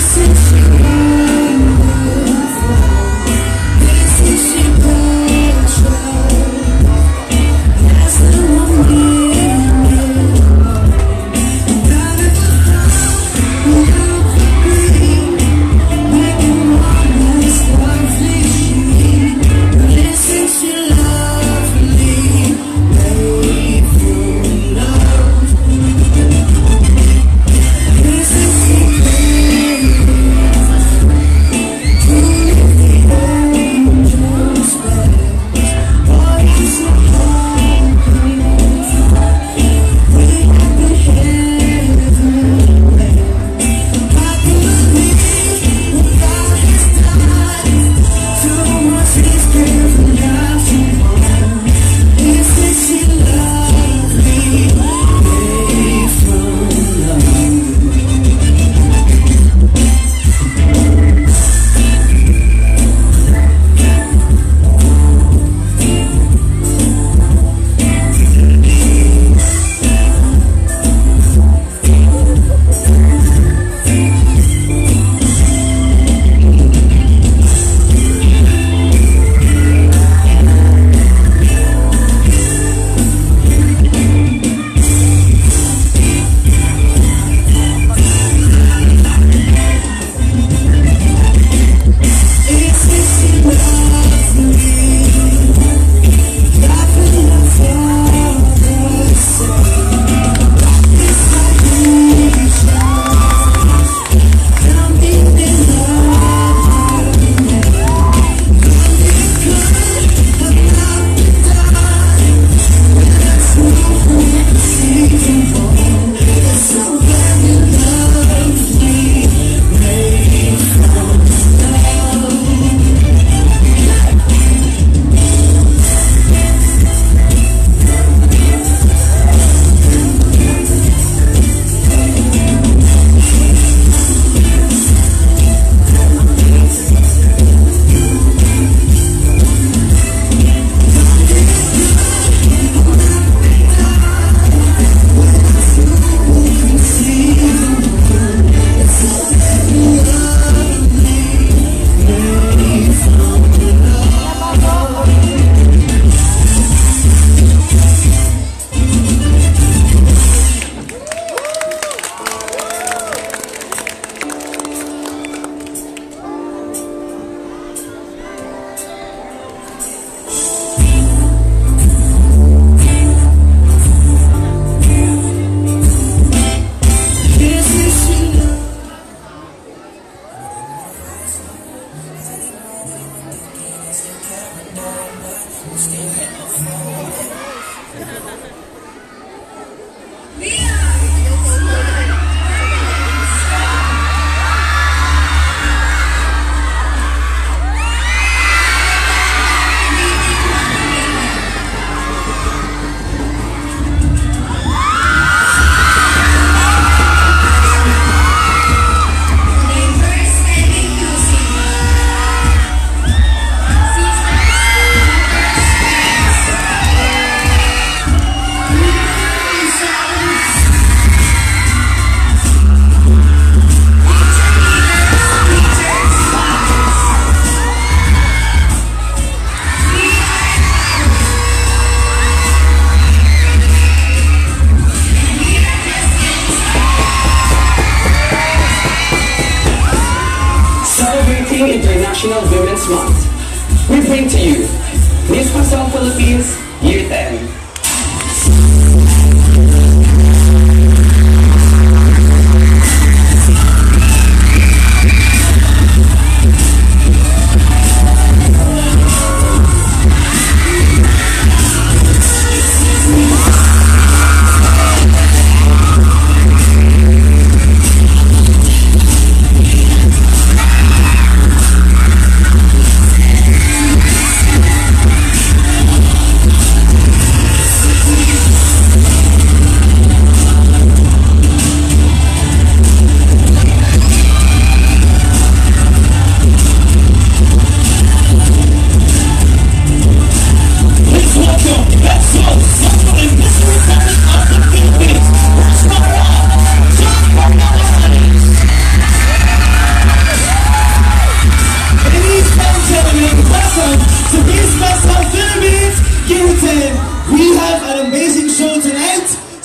International Women's Month, we bring to you Miss Pansol Philippines, Year ten.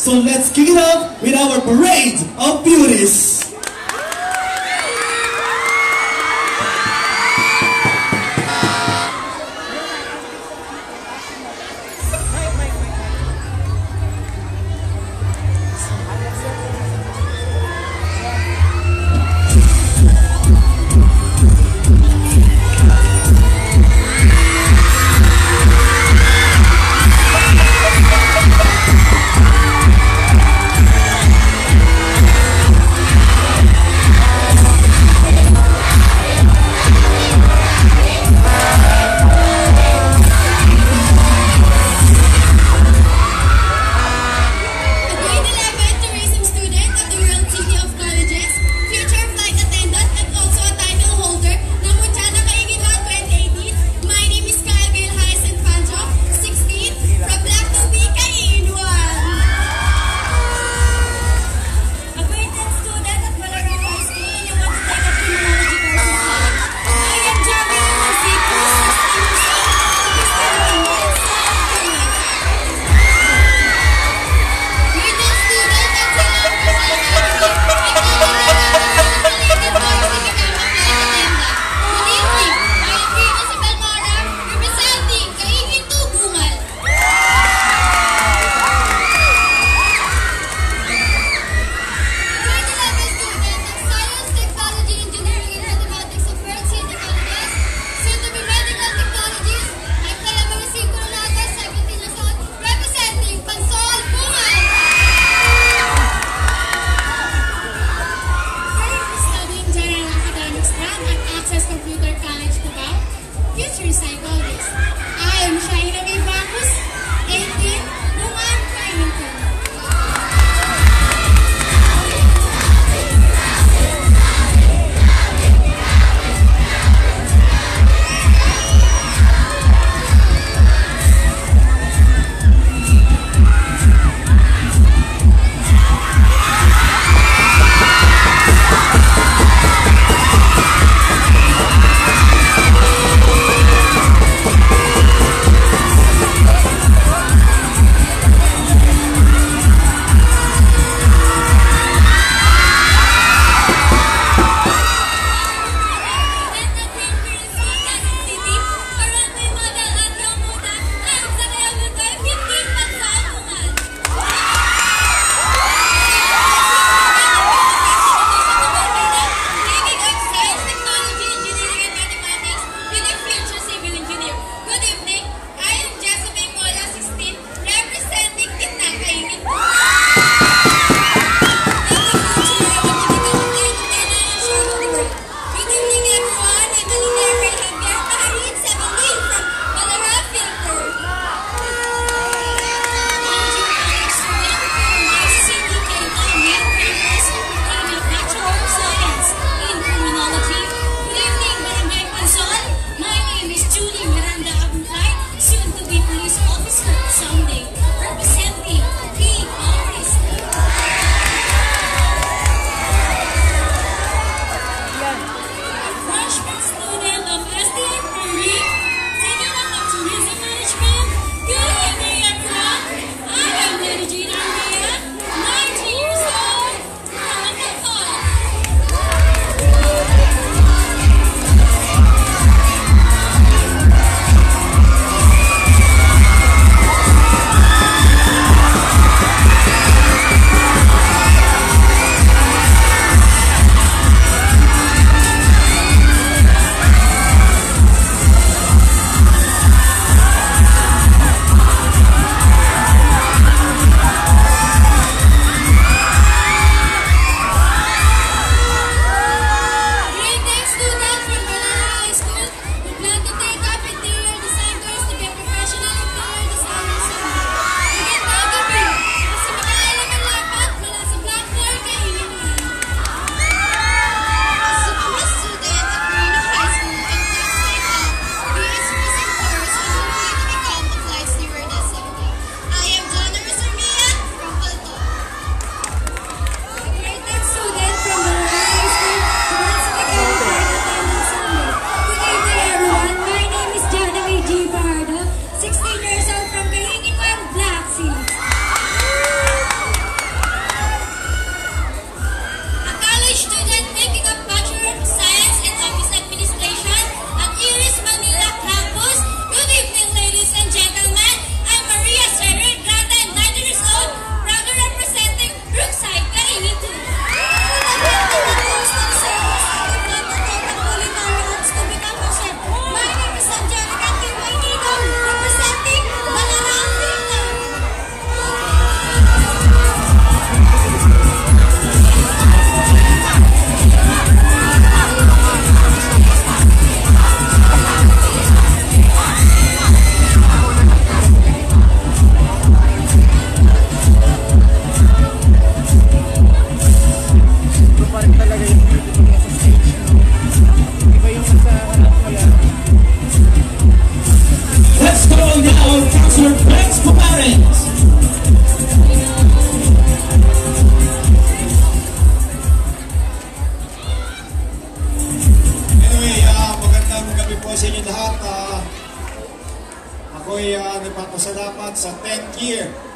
So let's kick it off with our parade of beauties. Thank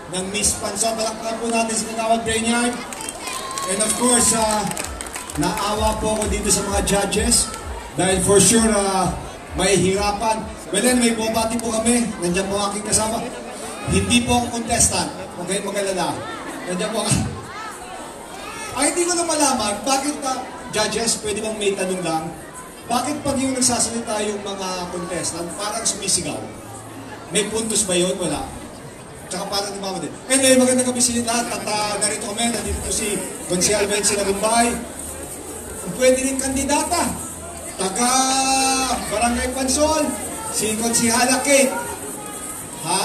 ng Miss Pansol. Palakpakan po natin si Kagawad Brainerd. And of course, uh, naawa po ako dito sa mga judges dahil for sure uh, may hirapan. Well then, may bumati po kami. Nandiyan po aking kasama. Hindi po ako contestant. Huwag kayong mag-alala. Nandiyan po ako. Ay, hindi ko na malaman, bakit uh, judges, pwede bang may tanong lang? Bakit pag yung nagsasalita yung mga contestant, parang sumisigaw? May puntos ba yun? Wala. Tsaka parang namama din. Anyway, magandang gabi sa inyo lahat. At uh, narito kami, nandito po si Consihal Bensi Nagumbay. Kung pwede rin kandidata. Taga Barangay Pansol. Si Consihal Kate. Ha?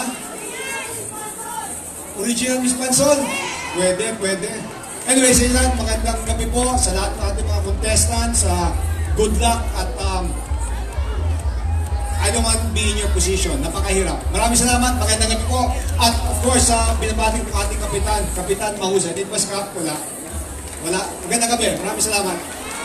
Original Miss Pansol? Pwede, pwede. Anyway, sa inyo lahat, magandang gabi po sa lahat ng ating mga contestants. Uh, good luck at um, I don't want to be in your position. Napakahirap. Maraming salamat. Magandang gabi po. At of course, uh, binabati ko ating kapitan. Kapitan Mahusay. Dito ba si Kap? Wala. Wala. Magandang gabi. Maraming salamat.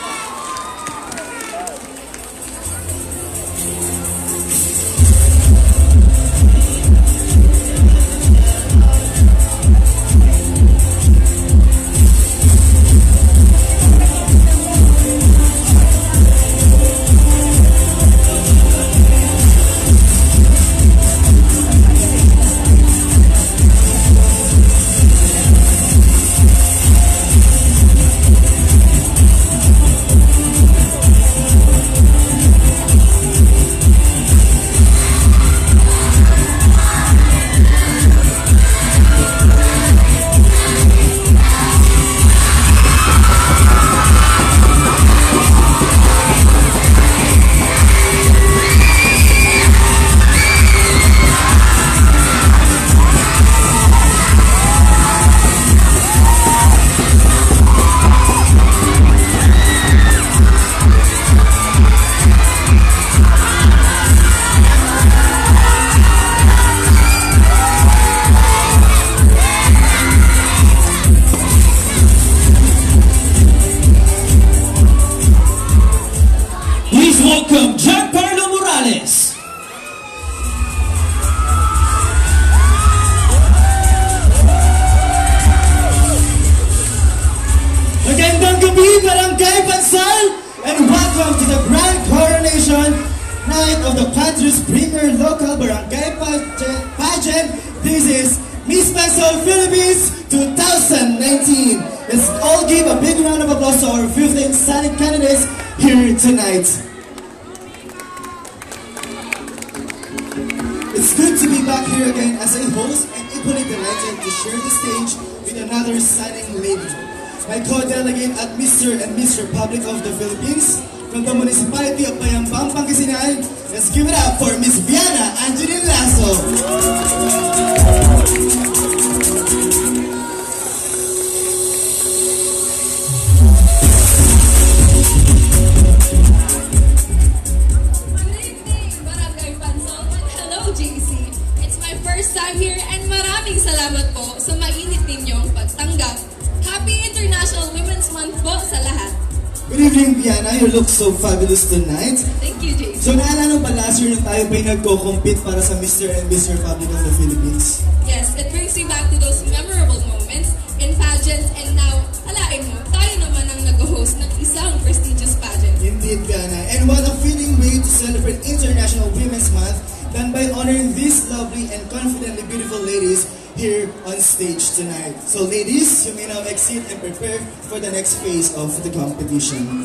Barangay Pansol, and welcome to the Grand Coronation Night of the country's premier local Barangay Pageant. This is Miss Pansol Philippines two thousand nineteen. Let's all give a big round of applause to our fifteen standing candidates here tonight. It's good to be back here again as a host and equally delighted to share the stage with another signing lady. My co-delegate at Mister and Miss Republic of the Philippines from the Municipality of Bayambang, Pangasinan. Let's give it up for Miss Viana and Lazo. First time here and maraming salamat po sa mainit ninyong pagtanggap. Happy International Women's Month po sa lahat. Good evening, Viana. You look so fabulous tonight. Thank you, Jason. So naalala mo ba last year nung tayo ba'y nagko-compete para sa Mister and Miss Republic of the Philippines? Yes, it brings me back to those memorable moments in pageants, and now, alain mo, tayo naman ang nag-host ng isang prestigious pageant. Indeed, Viana. And what a fitting way to celebrate International Women's Month than by honoring these lovely and confidently beautiful ladies here on stage tonight. So ladies, you may now exit and prepare for the next phase of the competition.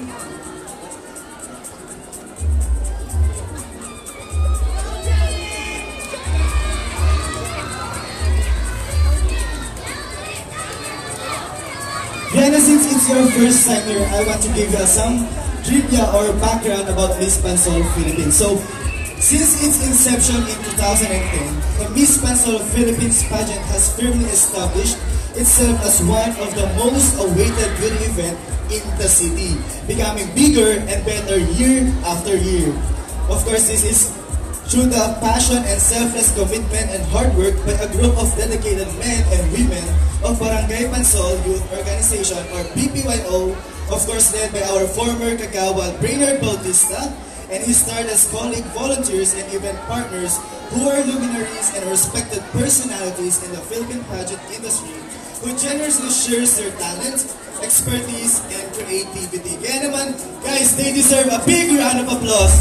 Viana, since it's your first time here, I want to give you some trivia or background about Miss Pansol Philippines. So, since its inception in two thousand ten, the Miss Pansol Philippines pageant has firmly established itself as one of the most awaited beauty event in the city, becoming bigger and better year after year. Of course, this is through the passion and selfless commitment and hard work by a group of dedicated men and women of Barangay Pansol Youth Organization, or B P Y O, of course led by our former Kagawad Brainerd Bautista, and we started as colleague volunteers and event partners who are luminaries and respected personalities in the Philippine pageant industry who generously shares their talent, expertise, and creativity. Kaya naman, guys, they deserve a big round of applause.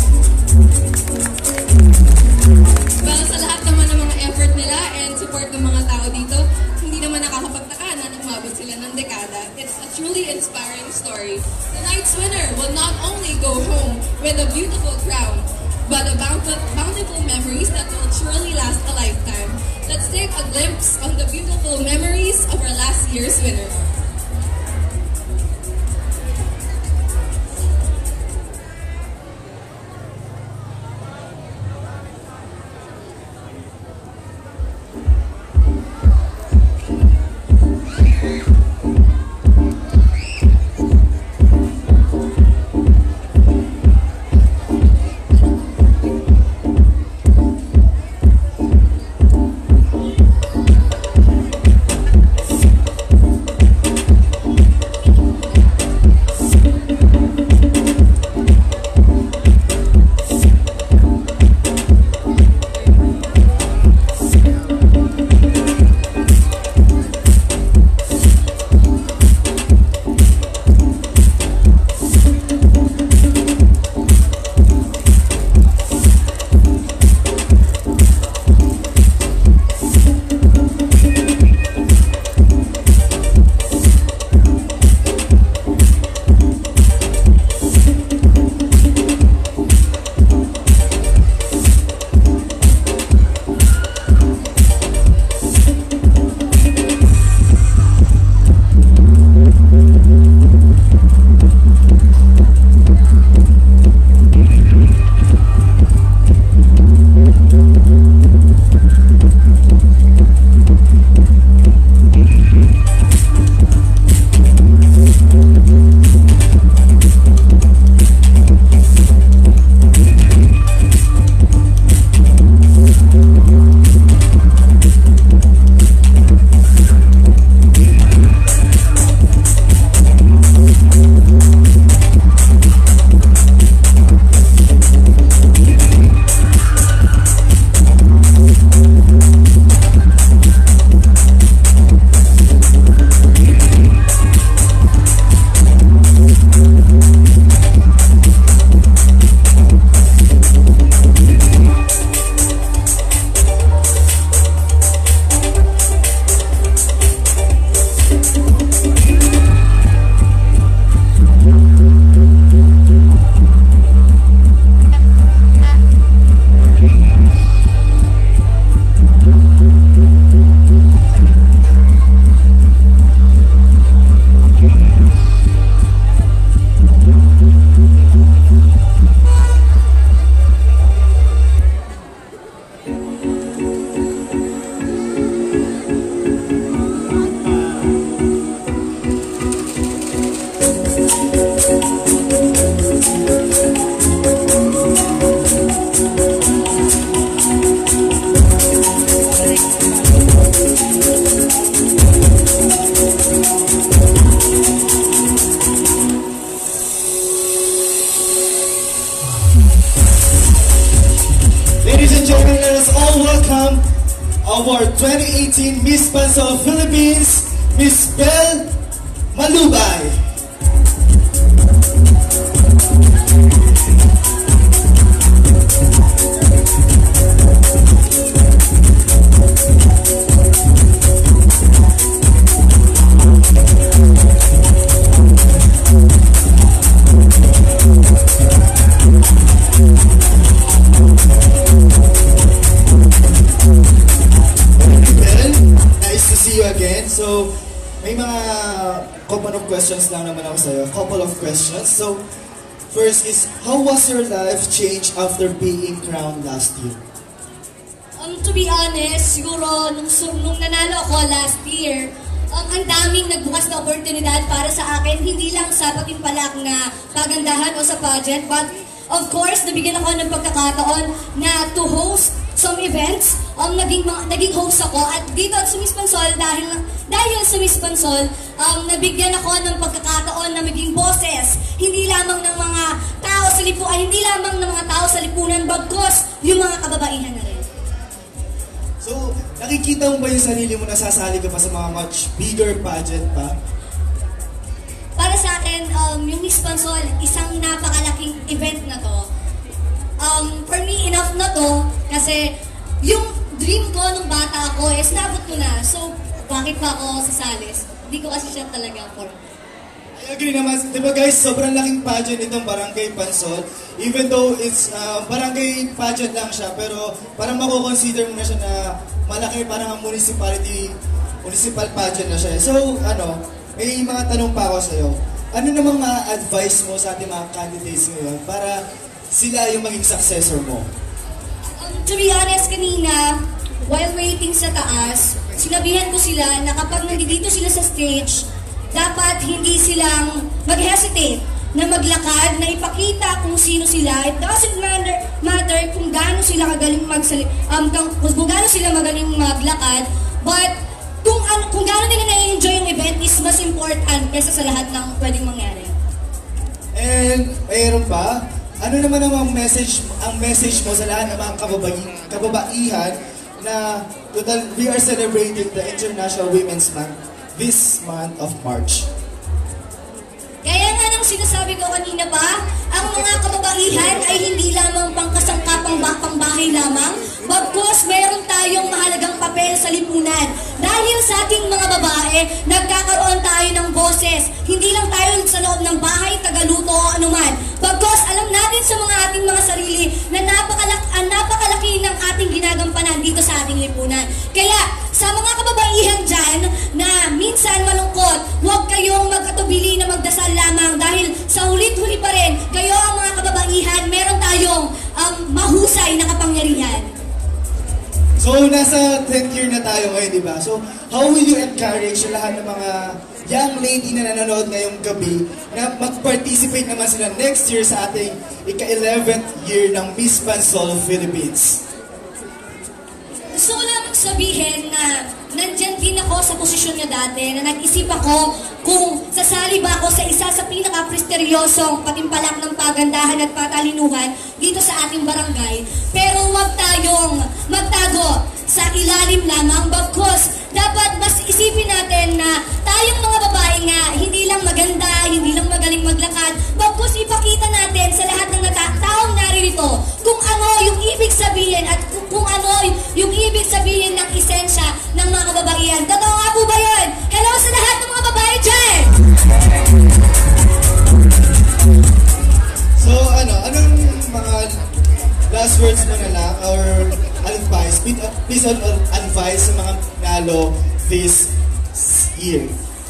Well, sa lahat naman ng mga effort nila and support ng mga tao dito, hindi naman nakakapagtaka na nagmabot sila ng dekada. It's a truly inspiring story. Tonight's winner will not only go home with a beautiful crown, but a bountiful, bountiful memories that will surely last a lifetime. Let's take a glimpse on the beautiful memories of our last year's winner. Award twenty eighteen Miss Pansol Philippines, Miss Bel Malubay. So, may mga couple of questions lang naman ako sa'yo. Couple of questions. So, first is, how was your life change after being crowned last year? Um, to be honest, siguro nung, nung nanalo ako last year, um, ang daming nagbukas na oportunidad para sa akin, hindi lang sa patimpalak na pagandahan o sa pageant, but of course, nabigyan ako ng pagkakataon na to host some events. Um, naging, naging host ako at dito at sa Miss Pansol dahil Dahil sa Miss Pansol, um, nabigyan ako ng pagkakataon na maging boses, hindi lamang ng mga tao sa lipunan, hindi lamang ng mga tao sa lipunan, bagkos yung mga kababaihan na rin. So, nakikita mo ba yung sarili mo nasasali ka pa sa mga much bigger pageant pa? Para sa akin, um, yung Miss Pansol, isang napakalaking event na to. Um, for me, enough na to kasi yung dream ko nung bata ako is nabot ko na. So, bakit pa ako sasalis? Hindi ko kasi siya talaga for. I agree naman. Diba guys, sobrang laking pageant itong Barangay Pansol. Even though it's uh, barangay pageant lang siya, pero parang mako-consider mo na siya na malaki, parang ang municipality, municipal pageant na siya. So, ano, may mga tanong pa ako sa'yo. Ano namang ma-advise mo sa ating mga candidates ngayon para sila yung maging successor mo? Um, to be honest, kanina, while waiting sa taas, sinabihan ko sila na kapag nandito sila sa stage, dapat hindi silang mag-hesitate na maglakad, na ipakita kung sino sila. It doesn't matter, matter kung gaano sila kagaling magsali, um, kung gaano sila magaling maglakad, but kung, ano, kung gaano nila na-enjoy yung event is mas important kaysa sa lahat ng pwedeng mangyari. And mayroon pa, ano naman ang message, ang message mo sa lahat ng mga kababai, kababaihan na total, we are celebrating the International Women's Month this month of March? Kaya nga nang sinasabi ko kanina pa, ang mga kababaihan ay hindi lamang pangkasangkapang pangbahay lamang, bagkus mayroon tayong mahalagang papel sa lipunan. Dahil sa ating mga babae, nagkakaroon tayo ng boses. Hindi lang tayo sa loob ng bahay, tagaluto o anuman. Bagkus alam natin sa mga ating mga sarili na napakalaki, ang napakalaki ng ating ginagampanan dito sa ating lipunan. Kaya sa mga kababaihan dyan na minsan malungkot, huwag kayong mag-atubili na magdasal lamang dahil sa hulit-huli pa rin, kayo ang mga kababaihan, meron tayong um, mahusay na kapangyarihan. So, nasa tenth year na tayo ngayon, di ba? So, how will you encourage lahat ng mga young lady na nanonood ngayong gabi na mag-participate naman sila next year sa ating ika-eleventh year ng Miss Pansol Philippines? Gusto ko lang sabihin na nandyan din ako sa posisyon niya dati, na nag-isip ako kung sasali ba ako sa isa sa pinaka-presteryosong patimpalak ng pagandahan at patalinuhan dito sa ating barangay. Pero huwag tayong magtago sa ilalim lamang, bagkus dapat mas isipin natin na tayong mga babae nga, hindi lang maganda, hindi lang magaling maglakad, bagkus ipakita natin sa lahat ng taong naririto kung ano yung ibig sabihin at kung, kung ano yung ibig sabihin ng esensya ng mga kababaihan. Totoo nga po ba yan? Hello sa lahat ng mga babae dyan! So ano, anong mga last words mo na lang or advice, piece of advice sa mga nalo this year?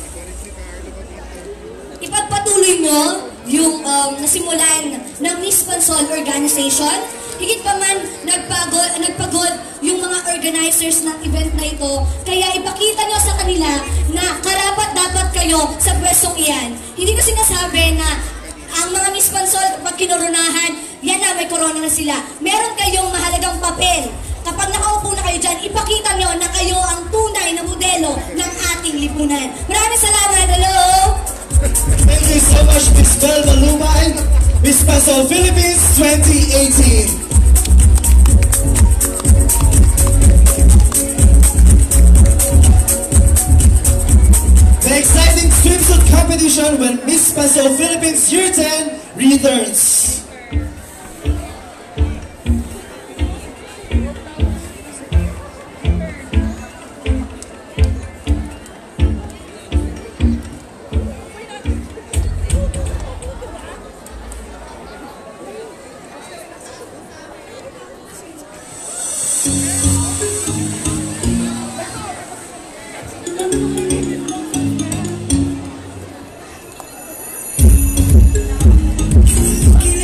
Ipagpatuloy mo yung um, nasimulan ng Miss Pansol Organization. Higit pa man, nagpagod, nagpagod yung mga organizers ng event na ito. Kaya ipakita nyo sa kanila na karapat-dapat kayo sa pwestong iyan. Hindi ko sinasabi na ang mga Miss Pansol, pag kinoronahan, yan na, may corona na sila. Meron kayong mahalagang papel. Kapag nakaupo na kayo dyan, ipakita nyo na kayo ang tunay na modelo ng ating lipunan. Maraming salamat. Hello! Thank you so much, Miss Velma Lumay, Miss Pansol Philippines twenty eighteen. The exciting swimsuit competition when Miss Pansol Philippines Year ten returns. Keep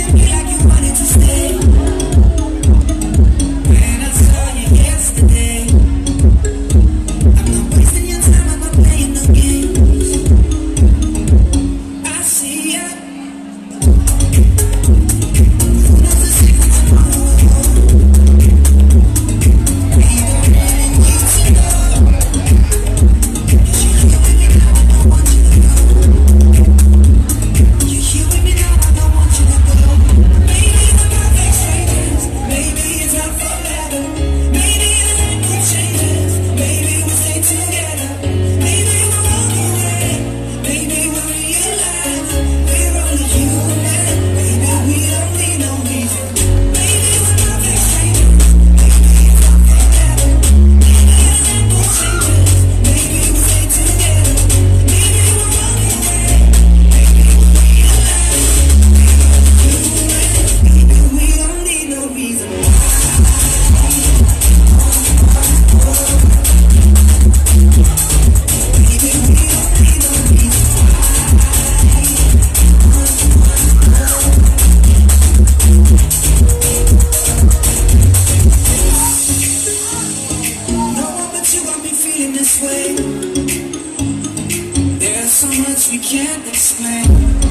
much we can't explain.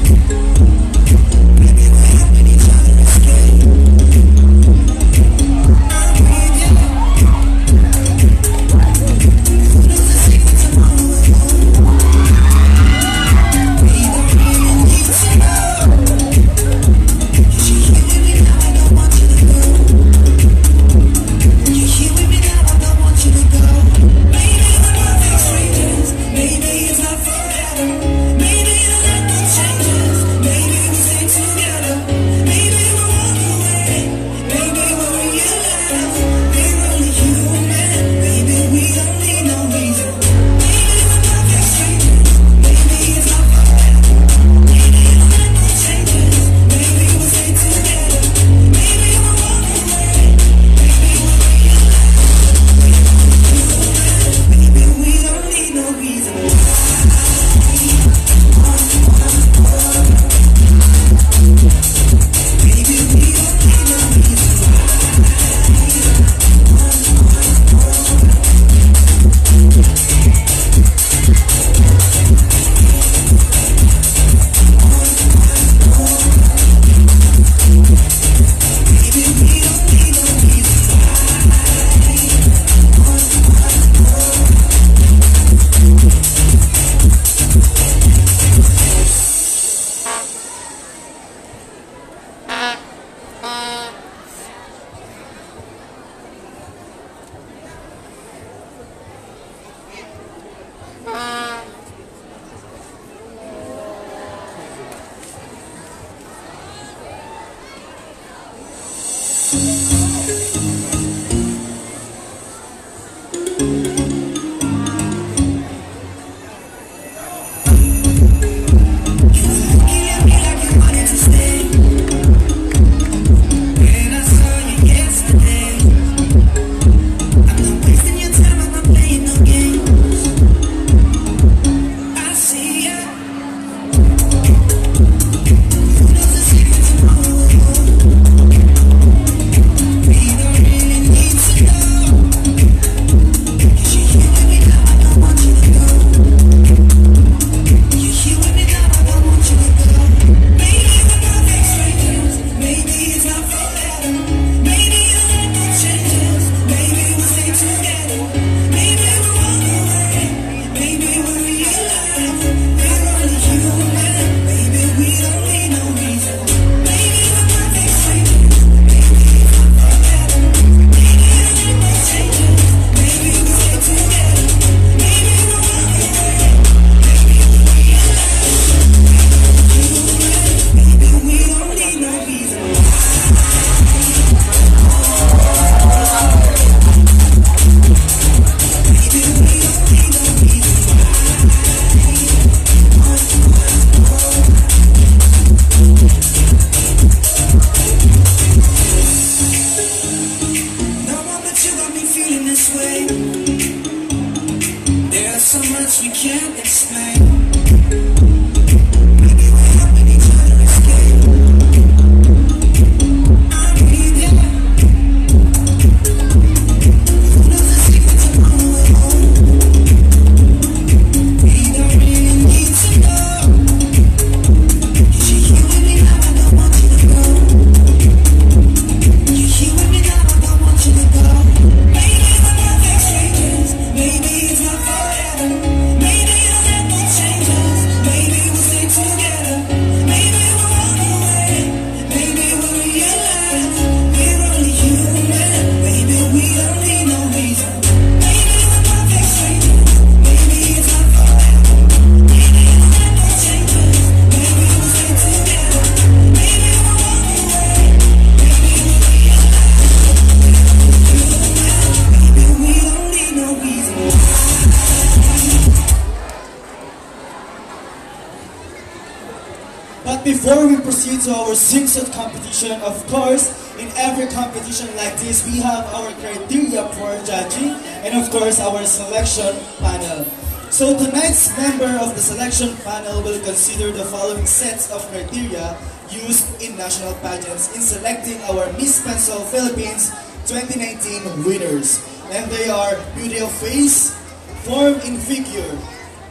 Before we proceed to our swimsuit competition, of course, in every competition like this, we have our criteria for judging and of course our selection panel. So tonight's member of the selection panel will consider the following sets of criteria used in national pageants in selecting our Miss Pansol Philippines twenty nineteen winners. And they are beauty of face, form in figure,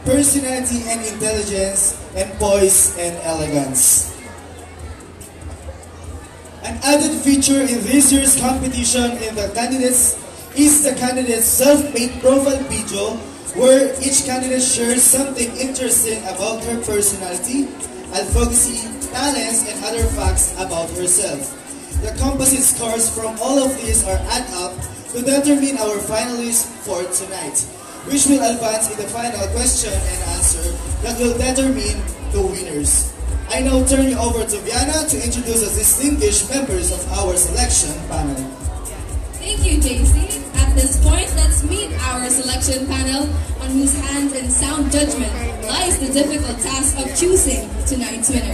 personality and intelligence, and poise and elegance. An added feature in this year's competition in the candidates is the candidate's self-made profile video, where each candidate shares something interesting about her personality, advocacy, talents, and other facts about herself. The composite scores from all of these are add up to determine our finalists for tonight, which will advance in the final question and answer that will determine the winners. I now turn you over to Viana to introduce the distinguished members of our selection panel. Thank you, J C. At this point, let's meet our selection panel, on whose hands and sound judgment lies the difficult task of choosing tonight's winner.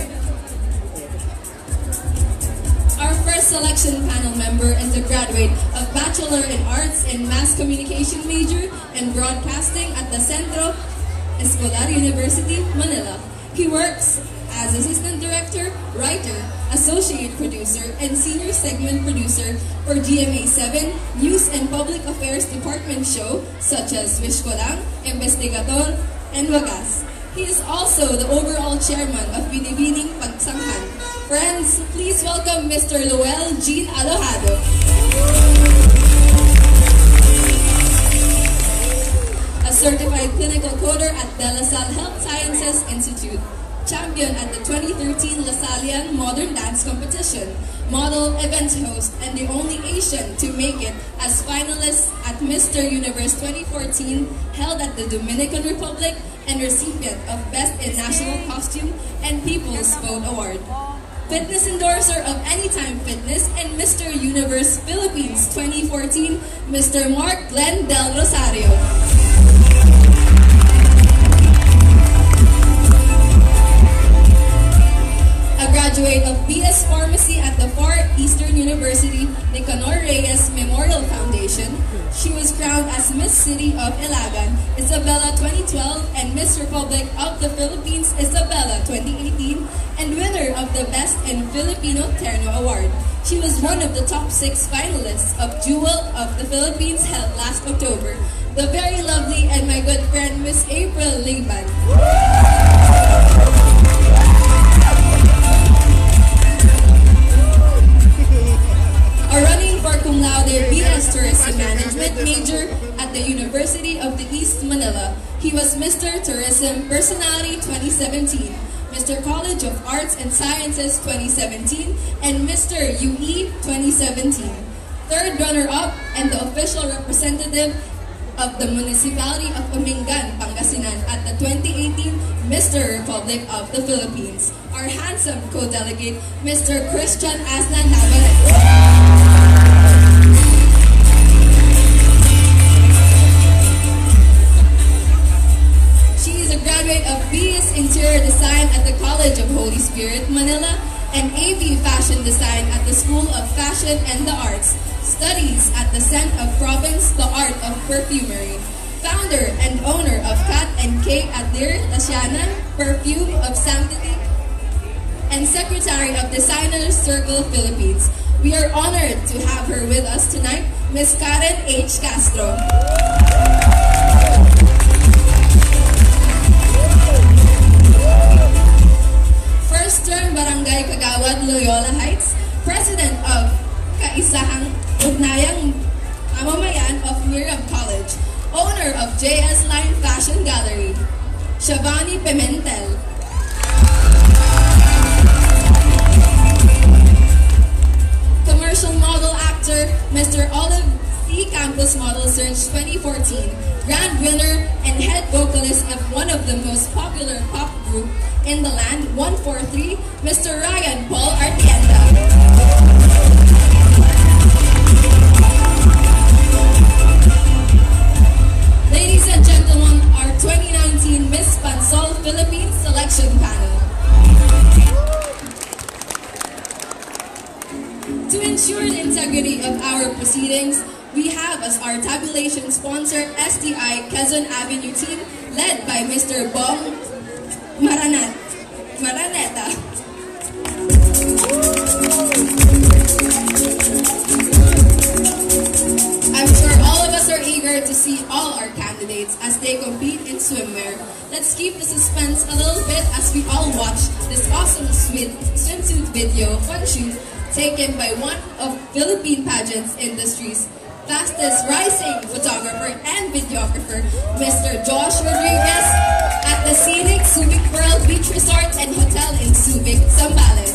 Our first selection panel member is a graduate of Bachelor in Arts in Mass Communication major and Broadcasting at the Centro Escolar University, Manila. He works as Assistant Director, Writer, Associate Producer, and Senior Segment Producer for G M A seven News and Public Affairs Department show such as Wish Ko Lang, Investigador, and Wagas. He is also the overall chairman of Binibining Pagsanghan. Friends, please welcome Mister Luel Jean Alojado. A certified clinical coder at De La Salle Health Sciences Institute. Champion at the twenty thirteen Lasallian Modern Dance Competition, model, event host, and the only Asian to make it as finalist at Mister Universe twenty fourteen, held at the Dominican Republic, and recipient of Best in National Costume and People's Vote Award. Fitness endorser of Anytime Fitness and Mister Universe Philippines twenty fourteen, Mister Mark Glenn Del Rosario. A graduate of B S Pharmacy at the Far Eastern University Nicanor Reyes Memorial Foundation, she was crowned as Miss City of Ilagan, Isabela twenty twelve, and Miss Republic of the Philippines, Isabela twenty eighteen, and winner of the Best in Filipino Terno Award. She was one of the top six finalists of Jewel of the Philippines held last October. The very lovely and my good friend, Miss April Liban. A running for cum laude B S Tourism Management major at the University of the East Manila. He was Mister Tourism Personality twenty seventeen, Mister College of Arts and Sciences twenty seventeen, and Mister U E twenty seventeen. Third runner-up and the official representative of the Municipality of Umingan, Pangasinan at the twenty eighteen Mister Republic of the Philippines. Our handsome co-delegate, Mister Christian Asnan Navarrete. Graduate of B S Interior Design at the College of Holy Spirit, Manila, and A B Fashion Design at the School of Fashion and the Arts. Studies at the Scent of Province, the Art of Perfumery. Founder and owner of Cat and K Adir Lasianan, Perfume of Sanctity, and Secretary of Designers Circle Philippines. We are honored to have her with us tonight, Miss Karen H. Castro. First-term Barangay Kagawad Loyola Heights, President of Kaisahang Ugnayang Mamamayan of Mirab College, owner of J S Line Fashion Gallery, Shavani Pimentel. Commercial model actor, Mister Olive C. Campus Model Search twenty fourteen, grand winner and head vocalist of one of the most popular pop group in the land, one four three, Mister Ryan Paul Artienda. Ladies and gentlemen, our twenty nineteen Miss Pansol Philippines selection panel. To ensure the integrity of our proceedings, we have as our tabulation sponsor S T I Quezon Avenue team led by Mister Bong Maranat, Maraneta. I'm sure all of us are eager to see all our candidates as they compete in swimwear. Let's keep the suspense a little bit as we all watch this awesome swim, swimsuit video fun shoot taken by one of Philippine pageants industry's fastest rising photographer and videographer, Mister Jhoshua at the scenic Subic Pearl Beach Resort and Hotel in Subic, Zambales.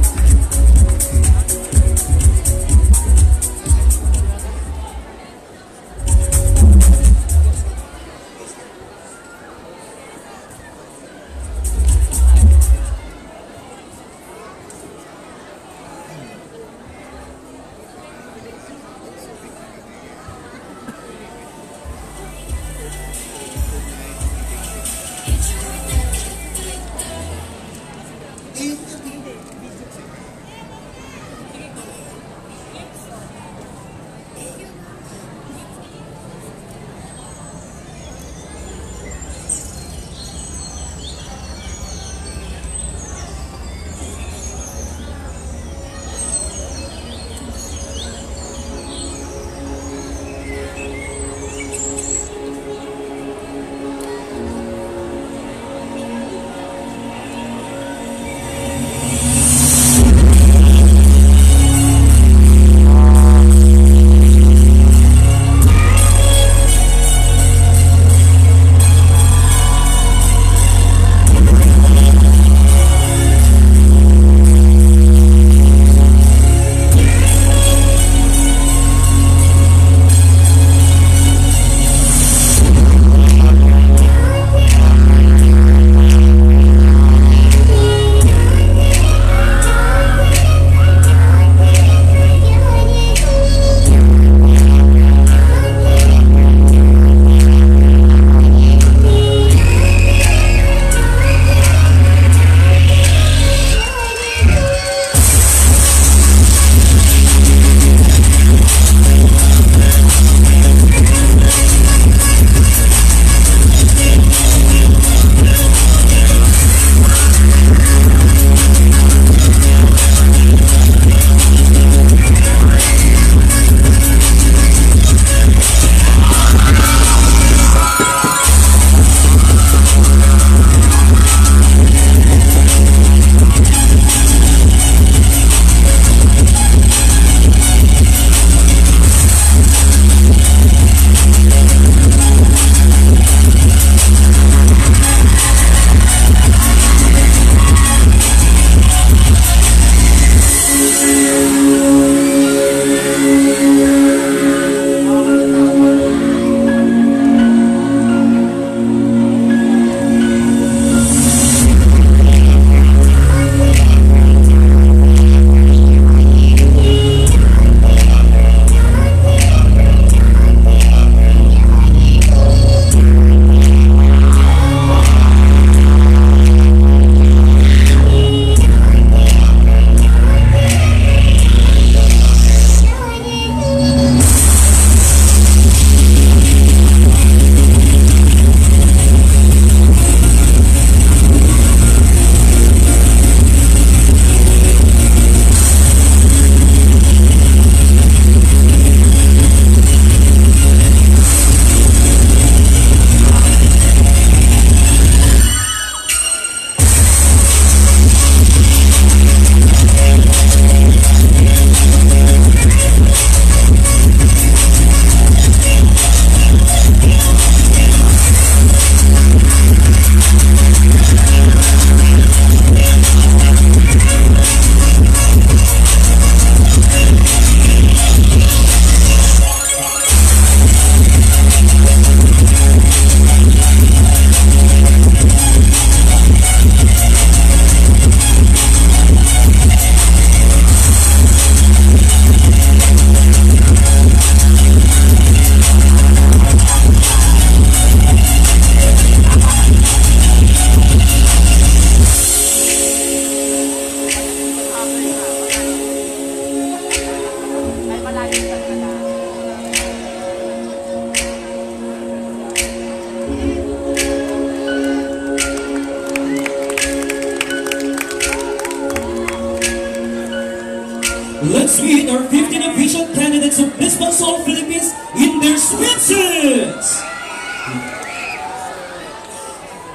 Let's meet our fifteen official candidates of Miss Pansol Philippines in their swimsuits!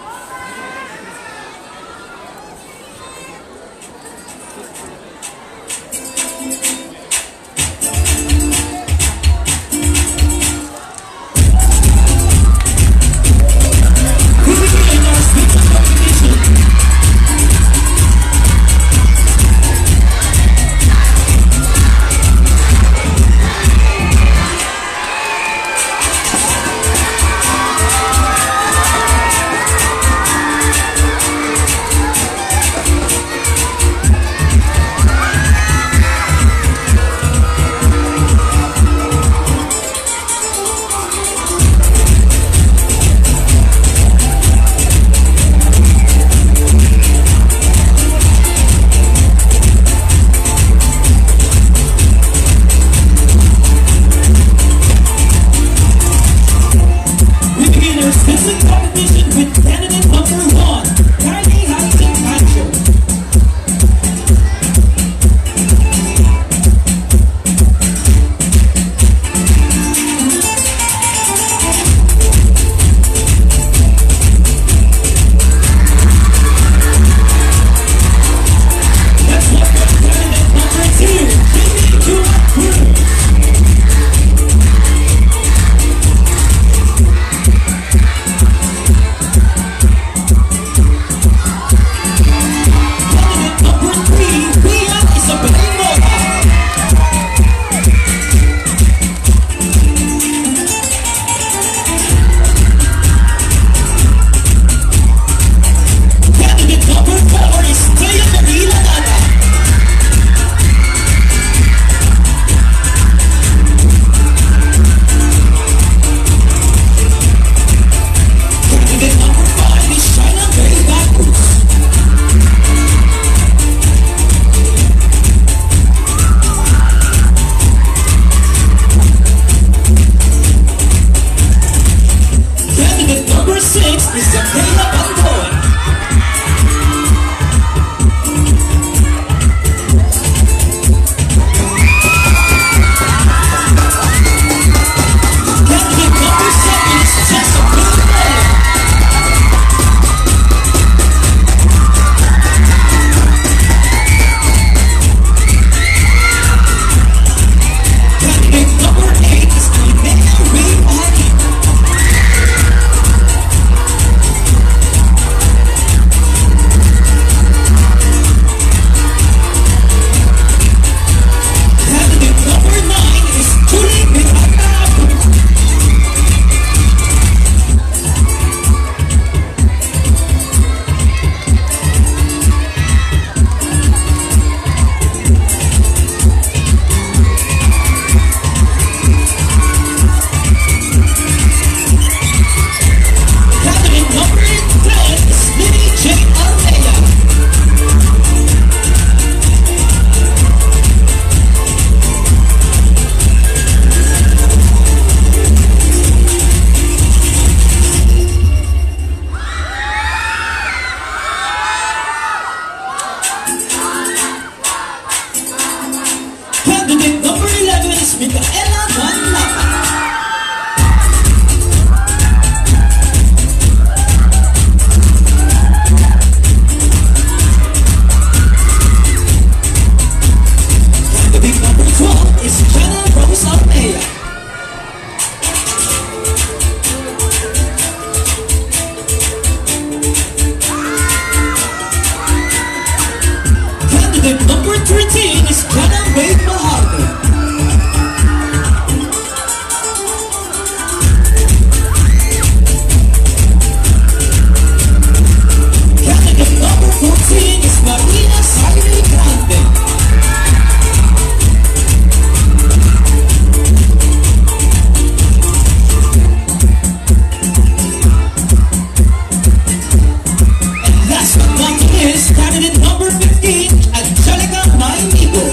thirteen is gonna make my heart. Candidate number fourteen is Marina Saide Grande. Last but not least, candidate number fifteen, Angelica Mainigo.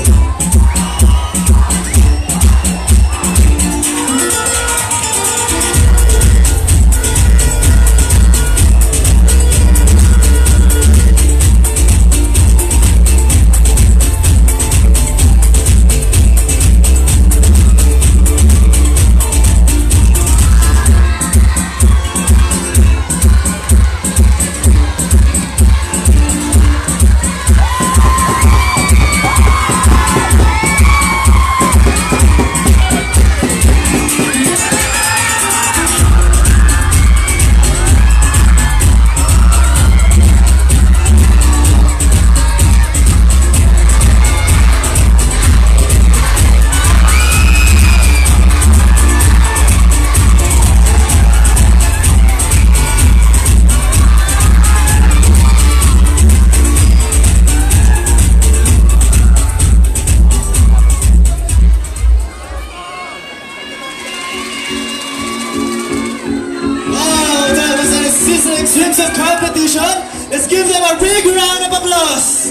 Swimsuit competition. Let's give them a big round of applause.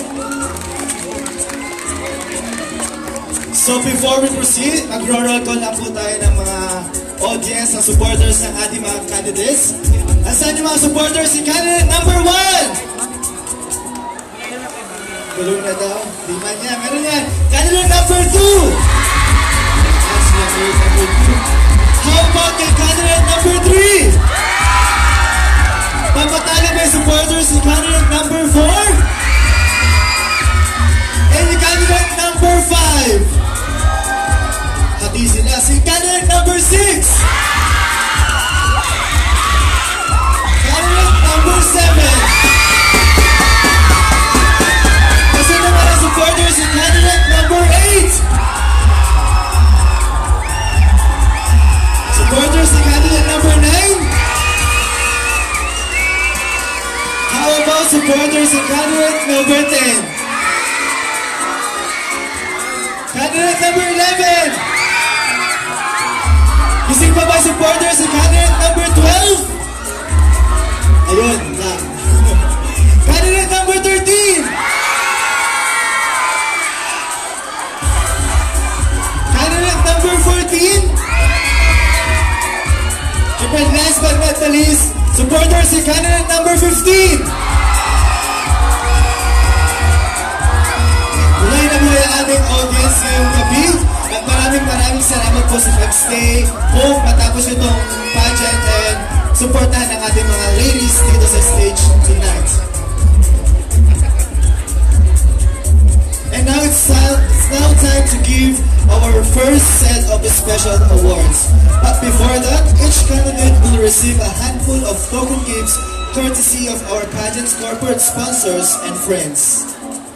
So before we proceed, mag-roll call na po tayo ng mga audience, ng supporters ng ating mga candidates. Asan yung mga supporters? Si candidate number one! Tulong na daw. Di man niya. Meron yan. Candidate number two! That's candidate number two. How about the candidate number three? Papatalo ba yung supporters si candidate number four? And the candidate number five? Hati sila. Si candidate number six? Candidate number seven? Kasi naman ang supporters si candidate number eight? Supporters si candidate number nine? How about supporters in candidate number ten? Candidate number eleven? Gising pa ba supporters in candidate number twelve? Ayun, lang. Candidate number thirteen? Candidate number fourteen? And last but not the least, supporters in candidate number fifteen. Mulay na mulay ang ating audience ngayong gabi. At maraming maraming salamat po sa pag-stay. Hope matapos itong pageant and supportahan ang ating mga ladies dito sa stage tonight. And now it's, uh, it's now time to give our first set of the special awards. But before that, each candidate will receive a handful of token gifts courtesy of our pageant's corporate sponsors and friends.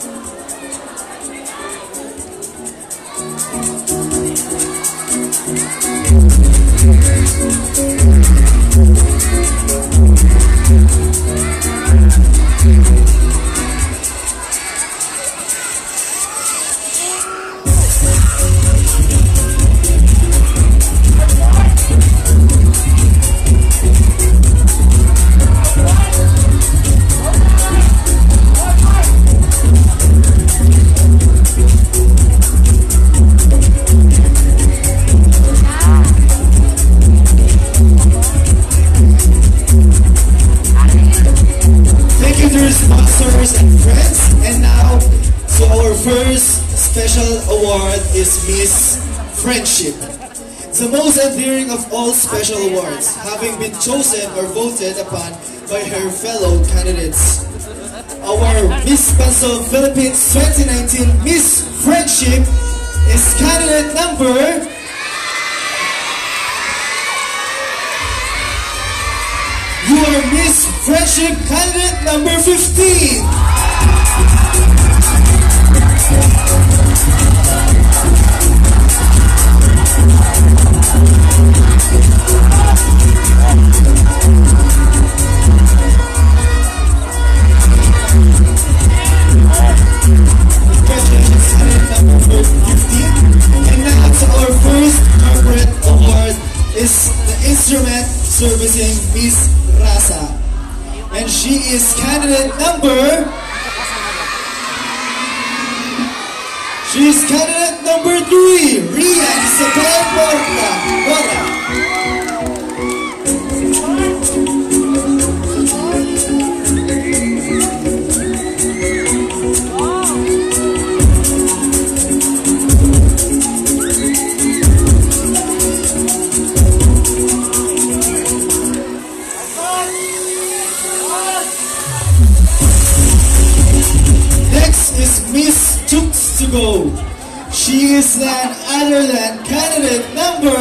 Friendship. The most endearing of all special awards, having been chosen or voted upon by her fellow candidates. Our Miss Pansol Philippines twenty nineteen Miss Friendship is candidate number... Your Miss Friendship candidate number fifteen. Servicing Miss Rasa, and she is candidate number she is candidate number three, Ria Isabel Borja. Go. She is none other than candidate number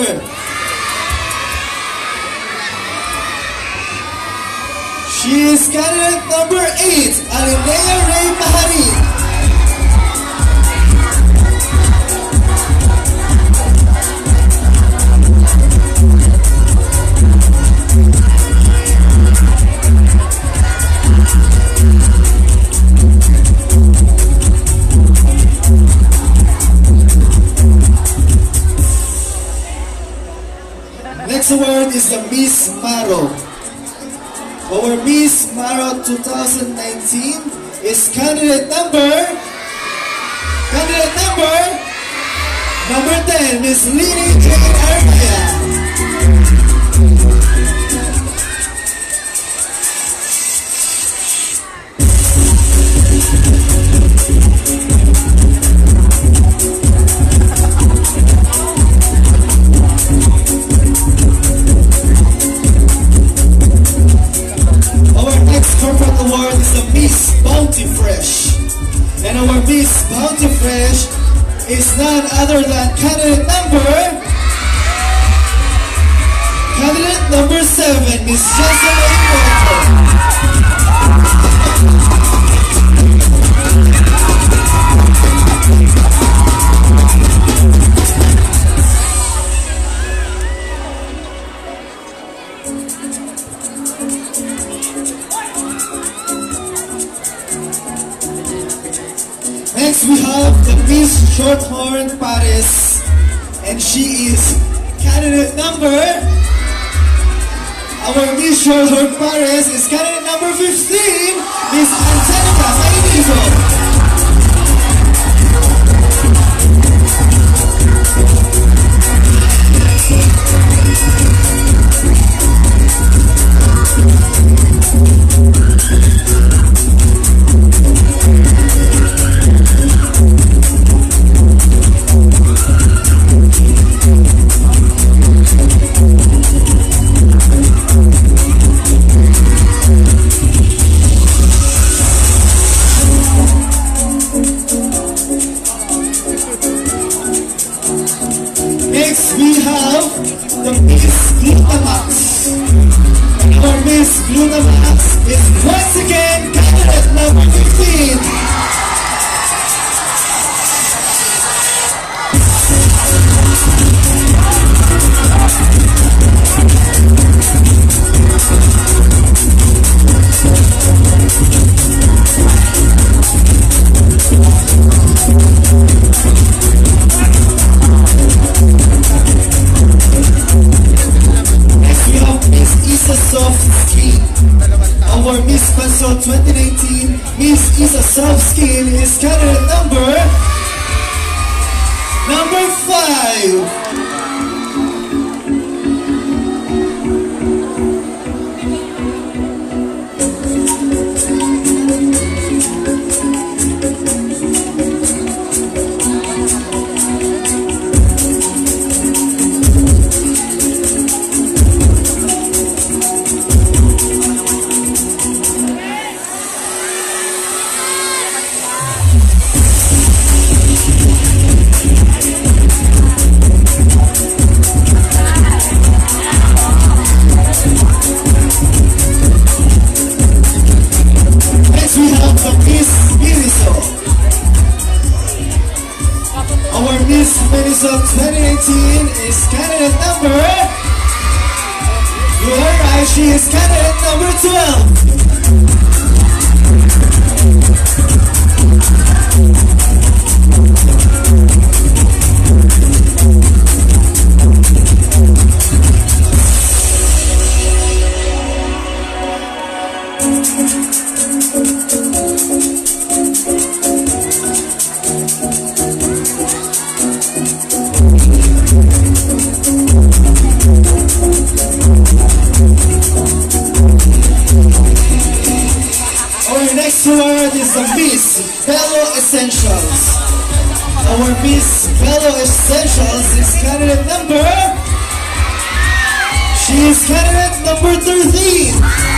She is candidate number eight, Alinea Ray Mahari. Next award is the Miss Maro. Our Miss Maro twenty nineteen is candidate number candidate number number ten, Miss Lini Jane Armaya. Corporate award is the Miss Bounty Fresh, and our Miss Bounty Fresh is none other than candidate number candidate number seven, Miss Jessamine Walker. Next we have the Miss Shorthorn Paris, and she is candidate number, our Miss Shorthorn Paris is candidate number fifteen, Miss Angelica Mainizo. Next we have the Miss Glutamax. Our Miss Glutamax is once again candidate number fifteen. Soft Skin. Our Miss Pansol twenty nineteen Miss Isa Soft Skin is candidate number number five. Class of twenty eighteen is candidate number... You are right, she is candidate number twelve. Award is the Miss Fellow Essentials. Our Miss Fellow Essentials is candidate number... She is candidate number thirteen.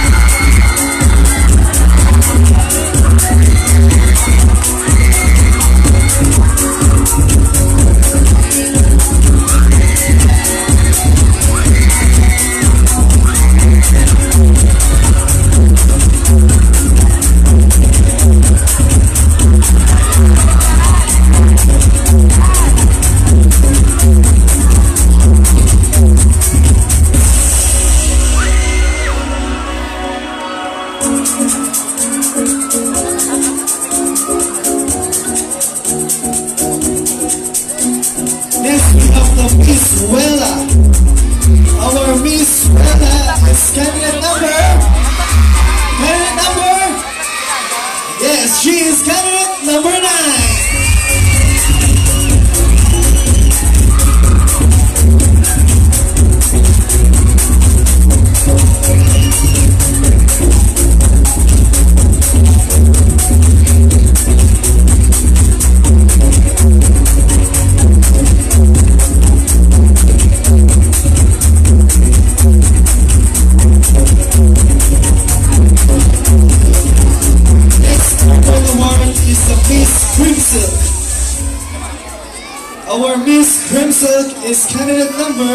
Is candidate number...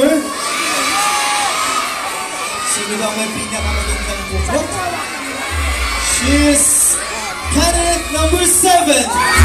Sino daw may pinakamagandang buhok? She is candidate number seven.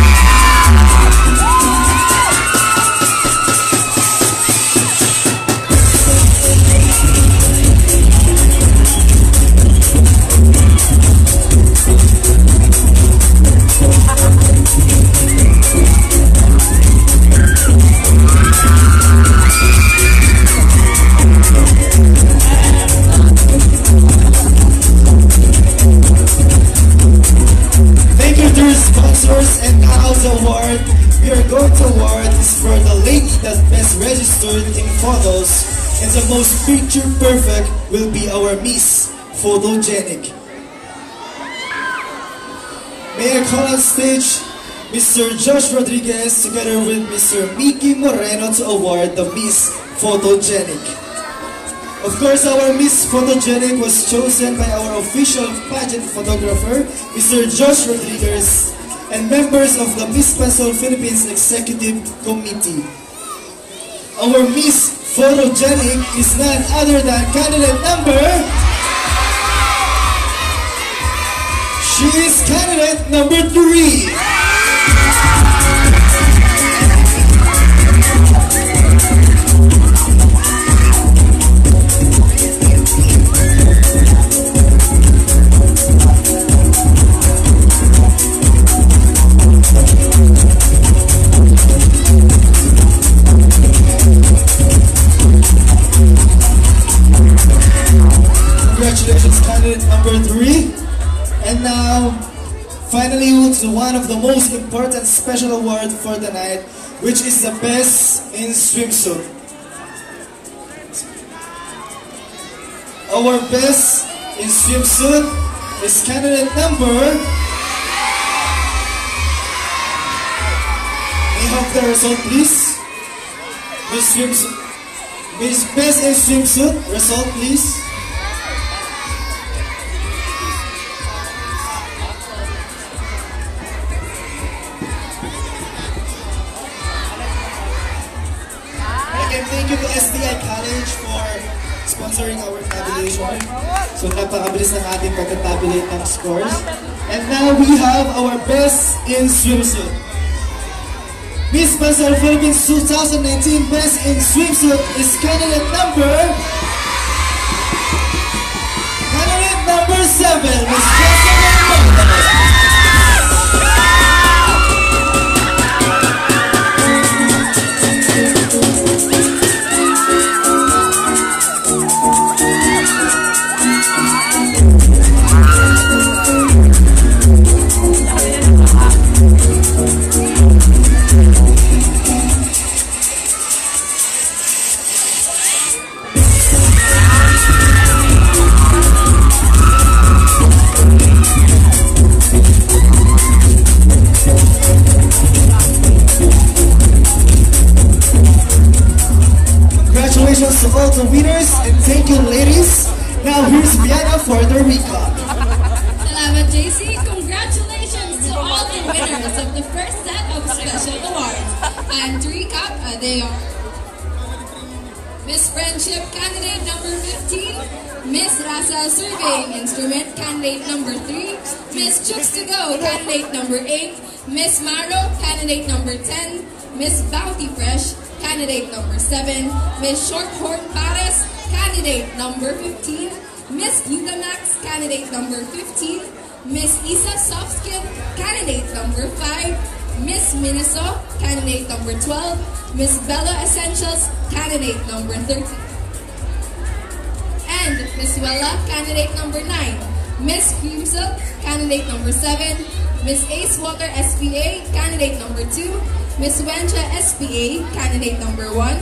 And now the award we are going to award is for the lady that best registered in photos, and the most picture perfect will be our Miss Photogenic. May I call on stage Mister Josh Rodriguez together with Mister Mickey Moreno to award the Miss Photogenic. Of course, our Miss Photogenic was chosen by our official pageant photographer, Mister Josh Rodriguez, and members of the Miss Pansol Philippines Executive Committee. Our Miss Photogenic is none other than candidate number... She is candidate number three. Congratulations, candidate number three. And now, finally, to one of the most important special awards for the night, which is the best in swimsuit. Our best in swimsuit is candidate number... May I have the result, please? Miss swimsuit. Miss best in swimsuit, result, please. Thank you to S D I College for sponsoring our tabulation. So napakabilis ng ating pagka-tabulate ng scores. And now we have our best in swimsuit. Miss Pansol Philippines twenty nineteen Best in Swimsuit is candidate number... Candidate number seven, Miss Jhoshua. Congratulations to all the winners and thank you, ladies. Now here's Viana for the recap. Salamat, J C. Congratulations to all the winners of the first set of special awards. And to recap, uh, they are Miss Friendship candidate number fifteen, Miss Rasa Surveying Instrument candidate number three, Miss Chooks to Go candidate number eight, Miss Maro candidate number ten, Miss Bounty Fresh candidate number seven, Miss Shorthorn Paris candidate number fifteen, Miss Glutamax candidate number fifteen, Miss Isa Softskin candidate number five, Miss Miniso candidate number twelve, Miss Bella Essentials candidate number thirteen, and Miss Wella candidate number nine, Miss Cream Silk candidate number seven, Miss Ace Water S P A candidate number two, Miss Wencha S P A candidate number one,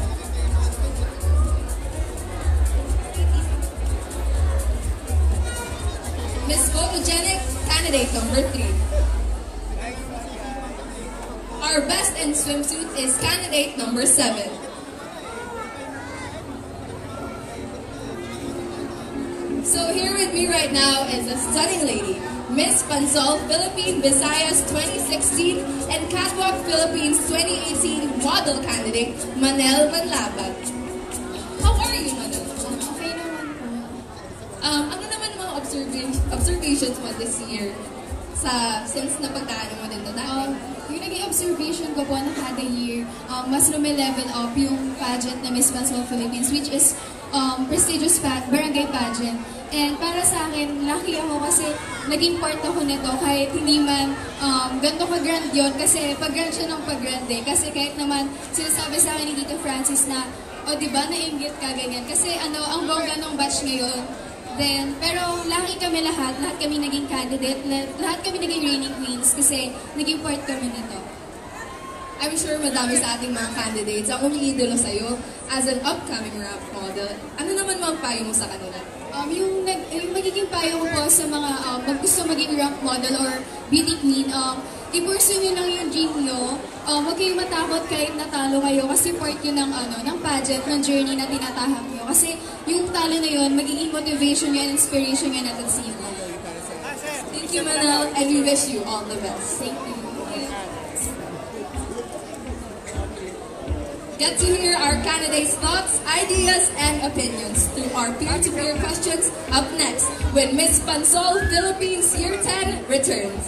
Miss Photogenic candidate number three. Our best in swimsuit is candidate number seven. So here with me right now is a stunning lady, Miss Pansol Philippines Visayas twenty sixteen and Catwalk Philippines twenty eighteen model candidate, Manel Manlabag. How are you, Manel? Okay naman po. Um, ano naman mga observa- observations mo this year sa since napagdaan mo din doon? Um, yung naging observation ko po na kada year, um, mas lumilevel up yung pageant na Miss Pansol Philippines, which is um, prestigious pa- barangay pageant. And para sa akin, lucky ako kasi naging part ako nito kahit hindi man um, ganito ka-grand yun kasi pag-grand siya ng pag-grand eh. Kasi kahit naman sinasabi sa akin ni Tito Francis na, o oh, diba, nainggit ka ganyan. Kasi ano, ang bongga ng batch ngayon. Then, pero lucky kami lahat, lahat kami naging candidate, lahat kami naging reigning queens kasi naging part kami nito. I'm sure madami sa ating mga candidates ang umiidolo sa'yo as an upcoming rap model. Ano naman mga payo mo sa kanila? Um, yung, nag, yung magiging payo ko po sa mga um, mag gusto maging rank model or beauty queen, um, i-pursue nyo lang yung dream nyo. Um, huwag kayong matakot kahit natalo kayo kasi part yun ng, ano, ng pageant, ng journey na tinatahak nyo. Kasi yung talo na yun, magiging motivation nyo and inspiration nyo natin sa inyo. Thank you, Manel, and we wish you all the best. Thank you. Get to hear our candidates' thoughts, ideas, and opinions through our peer-to-peer questions up next when Miss Pansol Philippines Year ten returns.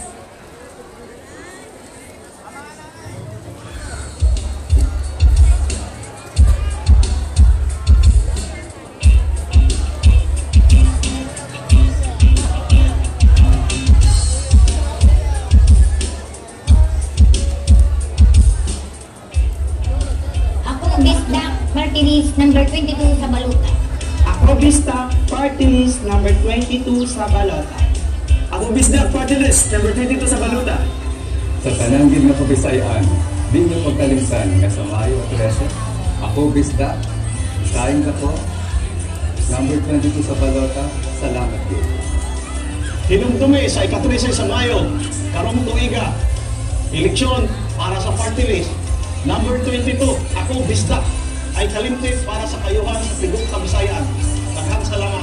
Party list number twenty-two sa balota. Ako Bisdak Party List number twenty-two sa balota. Ako Bisdak Party List number twenty-two sa balota. Sa tananggid na kabisayaan, di nyo pagkalinsan nga sa Mayo trese. Ako Bisdak, kain ka po, number twenty-two sa balota. Salamat din. Hinumdumi sa ikatrese sa Mayo, karong tuiga. Eleksyon para sa party list. Number twenty-two, ako Bisdak. Ay kalimtit para sa kayuhan sa Tigong Kabisayan. Daghang salamat.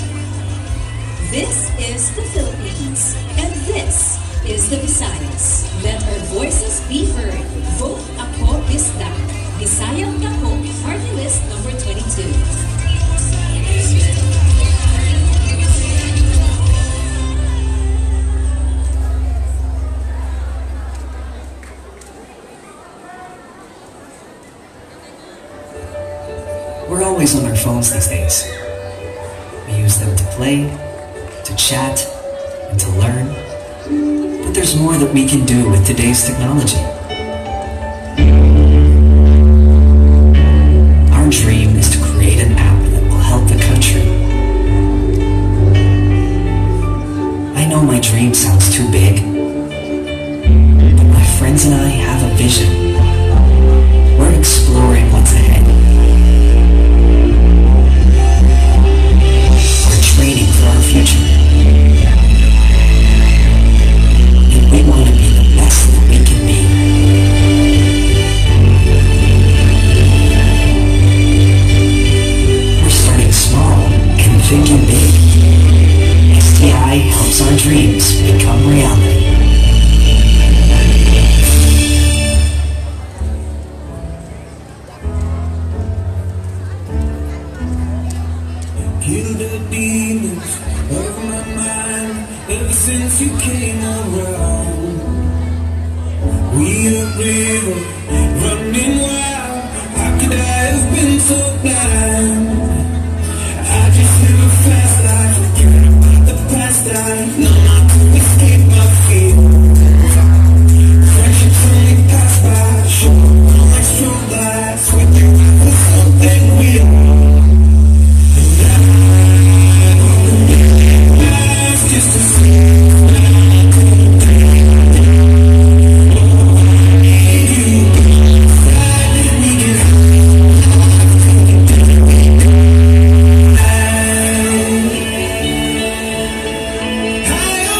This is the Philippines, and this is the Visayas. Let our voices be heard. Vote Ako Bisdak. Visayang Ako, Party List number twenty-two. We're always on our phones these days. We use them to play, to chat, and to learn. But there's more that we can do with today's technology. Our dream is to create an app that will help the country. I know my dream sounds too big, but my friends and I have a vision. We're exploring what's ahead. We're training for our future. And we want to be the best that we can be. We're starting small and thinking big. S T I helps our dreams become reality. Kill the demons of my mind ever since you came around. We a river running wild. How could I have been so blind? I just live a fast life, forget about the past life. No, not to escape my fear. Friendships only pass by, show like strobe lights with you for something weird. Just to see I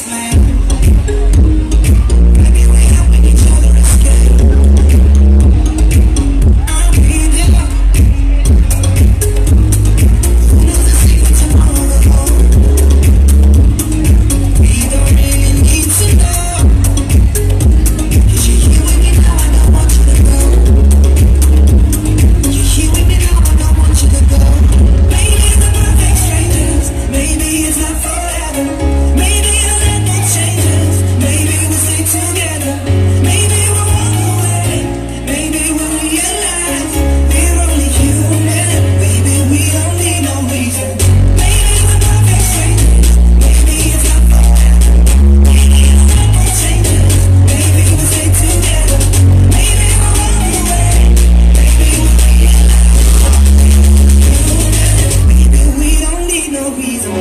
explain. Maybe we're helping each other escape. I'm here. Who knows the secret tomorrow will hold? We don't really need to know. Cause you're here with me now, I don't want you to go. You're here with me now, I don't want you to go. Maybe we're perfect strangers. Maybe it's not forever. Maybe you'll let me change us. Maybe we'll stay together. Maybe we'll walk away. Maybe we'll realize we're only human. Maybe we don't need no reason. Maybe we're perfect strangers. Maybe it's not forever. Maybe you'll let me change us. Maybe we'll stay together. Maybe we'll walk away. Maybe we'll realize maybe we don't need no reason.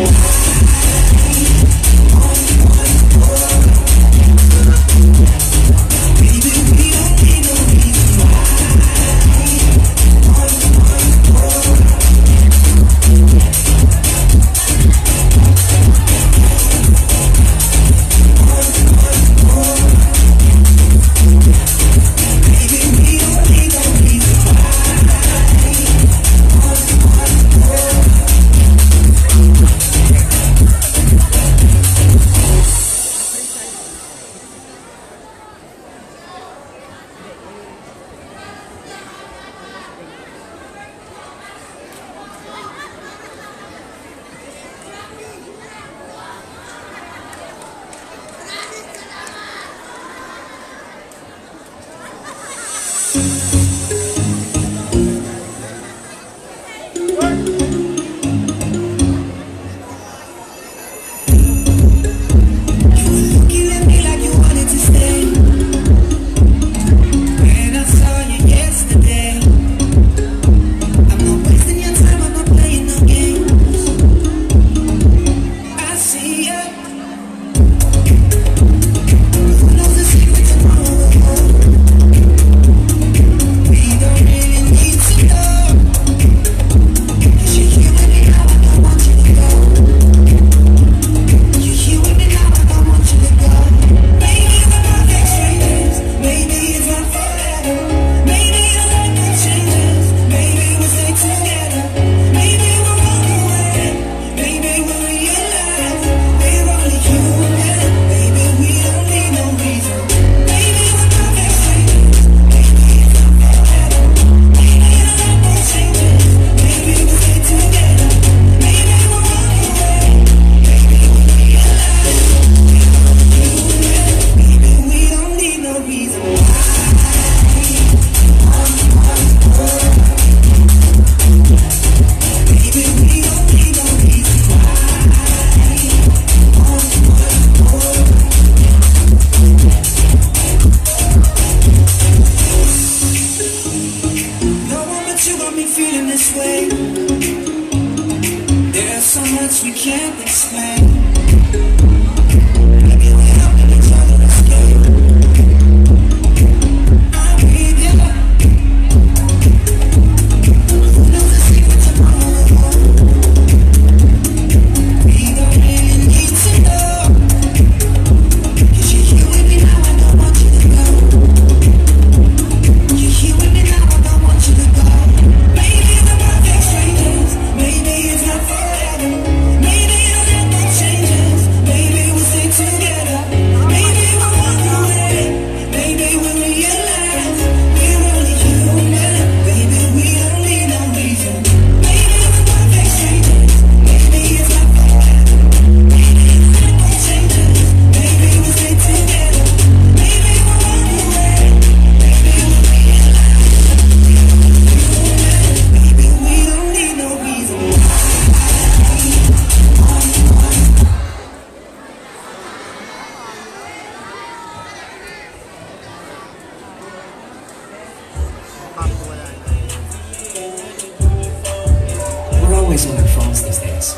always on their phones these days.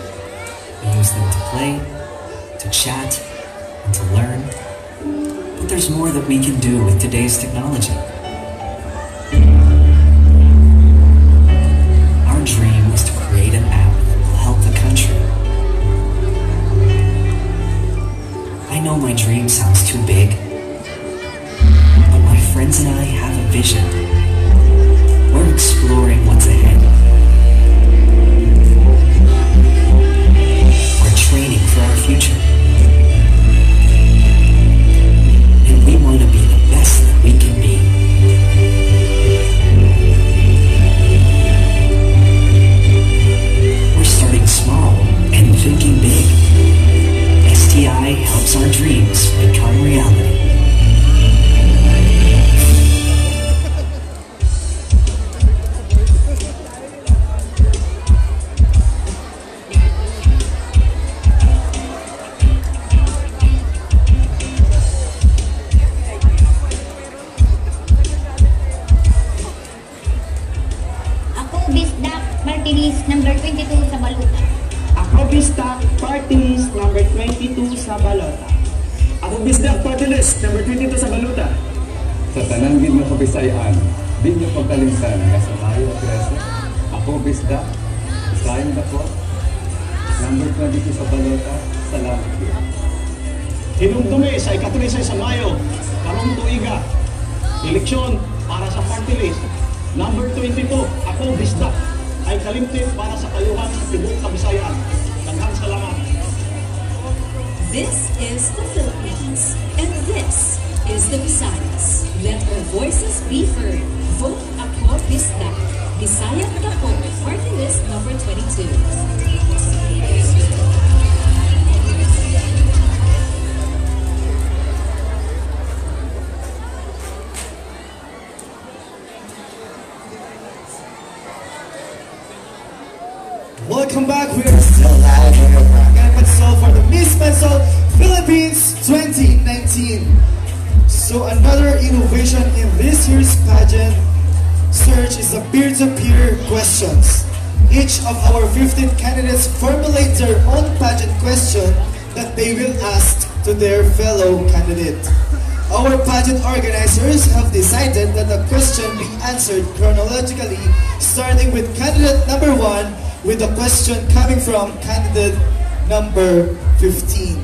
We use them to play, to chat, and to learn. But there's more that we can do with today's technology. Our dream is to create an app that will help the country. know my dream sounds too big, but my friends and I have a vision. We're exploring what's ahead. We're training for our future. And we want to be the best that we can be. We're starting small and thinking big. S T I helps our dreams become reality. Ako, Bisdak, party list number twenty-two sa Baluta. Ako Bisdak, party list number twenty-two sa Balota. Ako Bisdak, party list number twenty-two sa Baluta. Sa tanang gid nga kabisayan, di niyo pagkalinsan nga sa Mayo trese. Ako Bisdak, isahin ako. Number twenty-two sa Balota, salamat po. Hinumdume sa ikatrese sa Mayo, karong tuiga. Eleksyon para sa party list. Number twenty-two, ako Bisdak, ay kalimtin para sa kayuhan sa tibuok Kabisayan. Daghang salamat. This is the Philippines, and this is the Visayas. Let our voices be heard. Vote Ako Bisdak. Bisaya Ako, party list number twenty-two. Welcome back. We are still live here at Barangay Pageant for the Miss Pansol Philippines twenty nineteen. So another innovation in this year's pageant search is the peer-to-peer questions. Each of our fifteen candidates formulate their own pageant question that they will ask to their fellow candidate. Our pageant organizers have decided that the question be answered chronologically, starting with candidate number one, with the question coming from candidate number fifteen.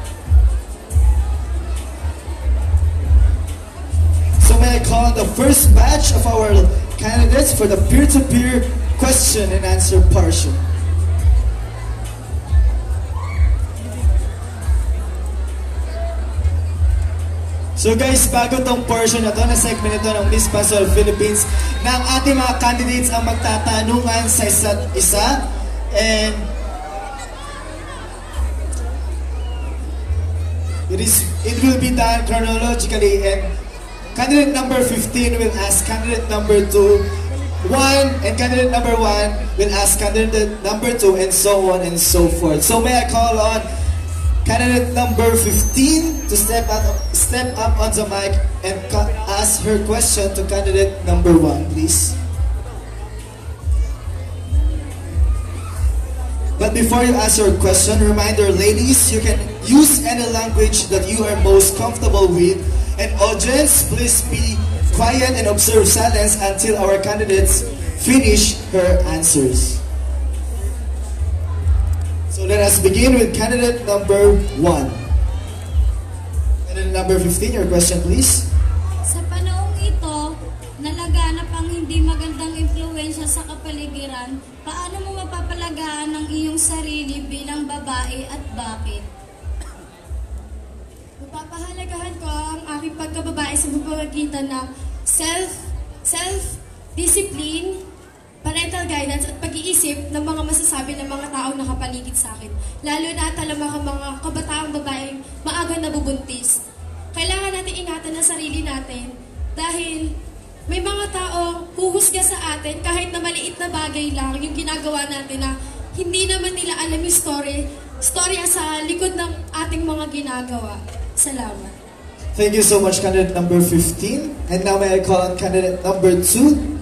So may I call the first batch of our candidates for the peer-to-peer question and answer portion. So guys, bago tong portion na to, na segment ito ng Miss Pansol Philippines, na ang ating mga candidates ang magtatanungan sa isa't isa. And it is it will be done chronologically, and candidate number fifteen will ask candidate number two one, and candidate number one will ask candidate number two, and so on and so forth. So may I call on candidate number fifteen to step up, step up on the mic and ask her question to candidate number one, please. But before you ask your question, reminder, ladies, you can use any language that you are most comfortable with. And audience, please be quiet and observe silence until our candidates finish her answers. So let us begin with candidate number one. Candidate number fifteen, your question please. Sa panahong ito, nalaganap ang hindi magandang impluwensya sa kapaligiran, paano mo mapapalagaan ang iyong sarili bilang babae at bakit? Mapapahalagahan ko ang aking pagkababae sa pamamagitan ng self, self-discipline, parental guidance at pag-iisip ng mga masasabi ng mga taong nakapaligid sa akin. Lalo na at alam ang mga kabataang babaeng maaga nabubuntis. Kailangan natin ingatan ang sarili natin dahil may mga taong huhusga sa atin kahit na maliit na bagay lang yung ginagawa natin na hindi naman nila alam yung story, storya sa likod ng ating mga ginagawa. Salamat. Thank you so much, candidate number fifteen. And now may I call on candidate number two.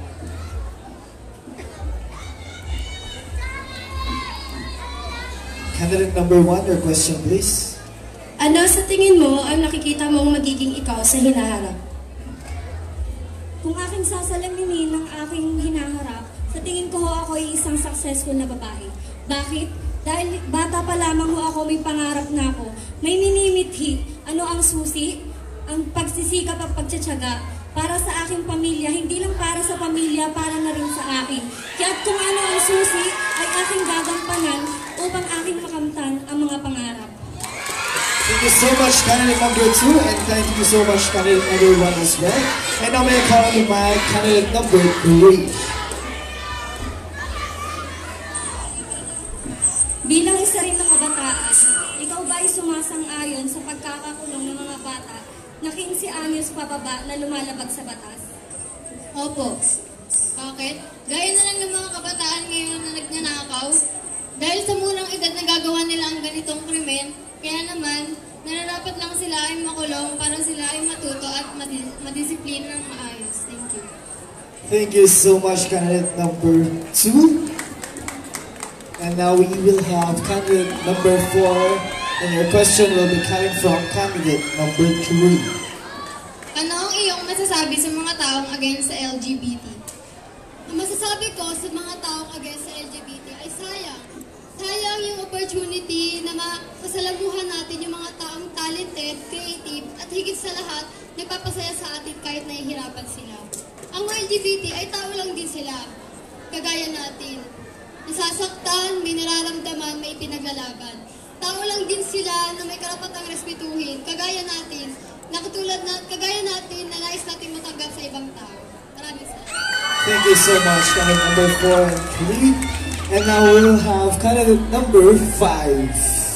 Candidate number one, your question please. Ano sa tingin mo ang nakikita mong magiging ikaw sa hinaharap? Kung aking sasalaminin ng aking hinaharap, sa tingin ko ho ako ay isang successful na babae. Bakit? Dahil bata pa lamang ho ako, may pangarap na ako. May minimithi. Ano ang susi? Ang pagsisikap at pagtsatsaga para sa aking pamilya, hindi lang para sa pamilya, para na rin sa akin. Kaya kung ano ang susi, ay aking gagampanan upang aking makamtan ang mga pangarap. Thank you so much, candidate number two, and thank you so much, candidate number one as well. And now may I call on my candidate number three. Bilang isa rin na kabataan, ikaw ba ay sumasang-ayon sa pagkakakulong ng mga bata na quince anyos pababa na lumalabag sa batas? Opo. Bakit? Gaya na lang ng mga kabataan ngayon na nagnanakaw. Dahil sa murang edad na gagawa nila ang ganitong krimen, kaya naman, nararapat lang sila ay makulong para sila ay matuto at madisiplina ng maayos. Thank you. Thank you so much, candidate number two. And now we will have candidate number four, and your question will be coming from candidate number three. Ano ang iyong masasabi sa mga taong against sa L G B T? Ang masasabi ko sa mga taong against sa L G B T ay sayang. Sayang yung opportunity na makasalamuhan natin yung mga taong talented, creative, at higit sa lahat, nagpapasaya sa atin kahit nahihirapan sila. Ang mga L G B T ay tao lang din sila, kagaya natin. Nasasaktan, may nararamdaman, may pinaglalaban. Tao lang din sila na may karapatang respetuhin, kagaya natin, na katulad na, kagaya natin na nais natin matanggap sa ibang tao. Maraming salamat. Thank you so much, candidate number four and three. And now we will have candidate number five.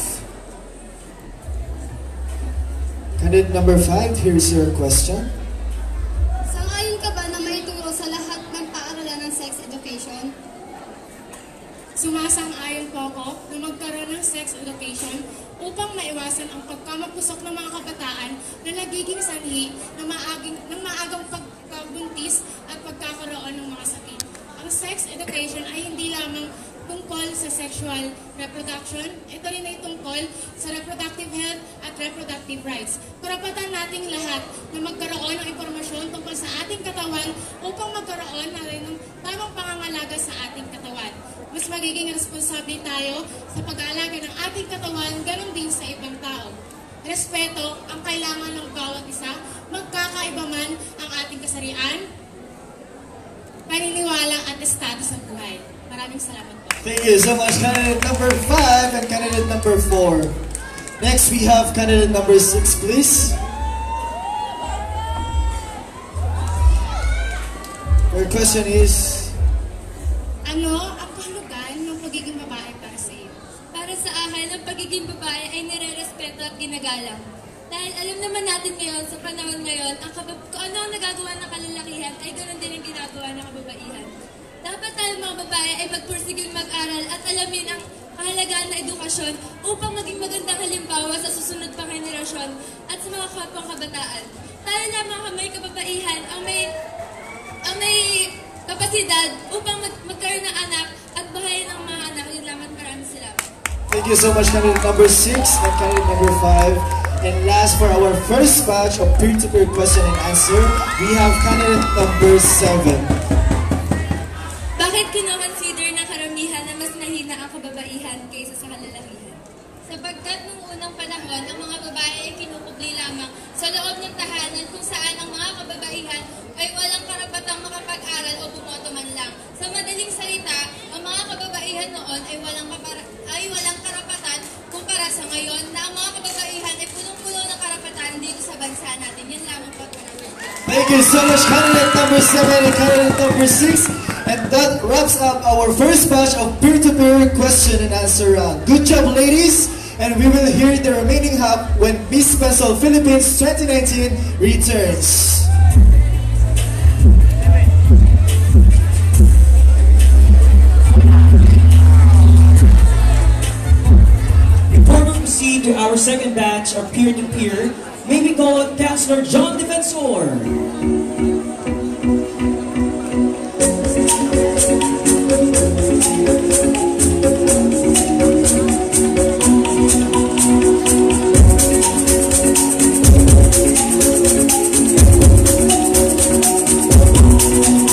Candidate number five, here's your question. Sang-ayon ka ba na may turo sa lahat ng paaralan ng sex education? Sumasang-ayon po ako na magkaroon ng sex education upang maiwasan ang pagkamapusok ng mga kabataan na nagiging sanhi ng, maaging, ng maagang pagkabuntis at pagkakaroon ng mga sakit. Ang sex education ay hindi lamang tungkol sa sexual reproduction, ito rin ay tungkol sa reproductive health at reproductive rights. Karapatan nating lahat na magkaroon ng impormasyon tungkol sa ating katawan upang magkaroon na rin ng tamang pangangalaga sa ating katawan. Mas magiging responsable tayo sa pag-aalaga ng ating katawan, ganun din sa ibang tao. Respeto ang kailangan ng bawat isa, magkakaiba man ang ating kasarian, paniniwala at estado sa buhay. Maraming salamat po. Thank you so much, candidate number five and candidate number four. Next, we have candidate number six, please. Your question is... Ano ang kahulugan ng pagiging babae para sa iyo? Para sa akin, ang pagiging babae ay nire-respeto at ginagalang. Dahil alam naman natin ngayon, sa panahon ngayon, ang kung ano ang nagagawa ng kalalakihan ay ganoon din ang ginagawa ng kababaihan. Dapat tayo mga babae ay magpursigil mag-aral at alamin ang kahalagaan na edukasyon upang maging magandang halimbawa sa susunod pang henerasyon at sa mga kapwang kabataan. Tayo lamang ang may kababaihan, ang may, ang may kapasidad upang mag magkaroon ng anak at bahayan ng mga anak. Yun lamang, maraming salamat. Thank you so much, candidate number six and candidate number five. And last, for our first batch of peer-to-peer question and answer, we have candidate number seven. Bakit kinoconsider ng karamihan na mas nahina ang kababaihan kaysa sa kalalakihan? Sapagkat nung unang panahon, ang mga babae ay kinukubli lamang sa loob ng tahanan kung saan ang mga kababaihan ay walang karapatang makapag-aral o bumoto man lang. Sa madaling salita, ang mga kababaihan noon ay walang, ay walang karapatan kumpara sa ngayon na ang mga kababaihan ay punong-puno ng karapatan dito sa bansa natin. Yan lamang po. Thank you so much, candidate number seven and candidate number six. And that wraps up our first batch of peer-to-peer question and answer round. Good job, ladies! And we will hear the remaining half when Miss Pansol Philippines twenty nineteen returns. Before we proceed to our second batch of peer-to-peer, may we call on Councilor John Defensor.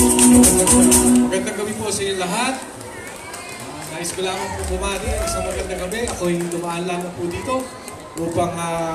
Magandang gabi po sa inyo lahat. Uh, nais ko lamang po bumati sa magandang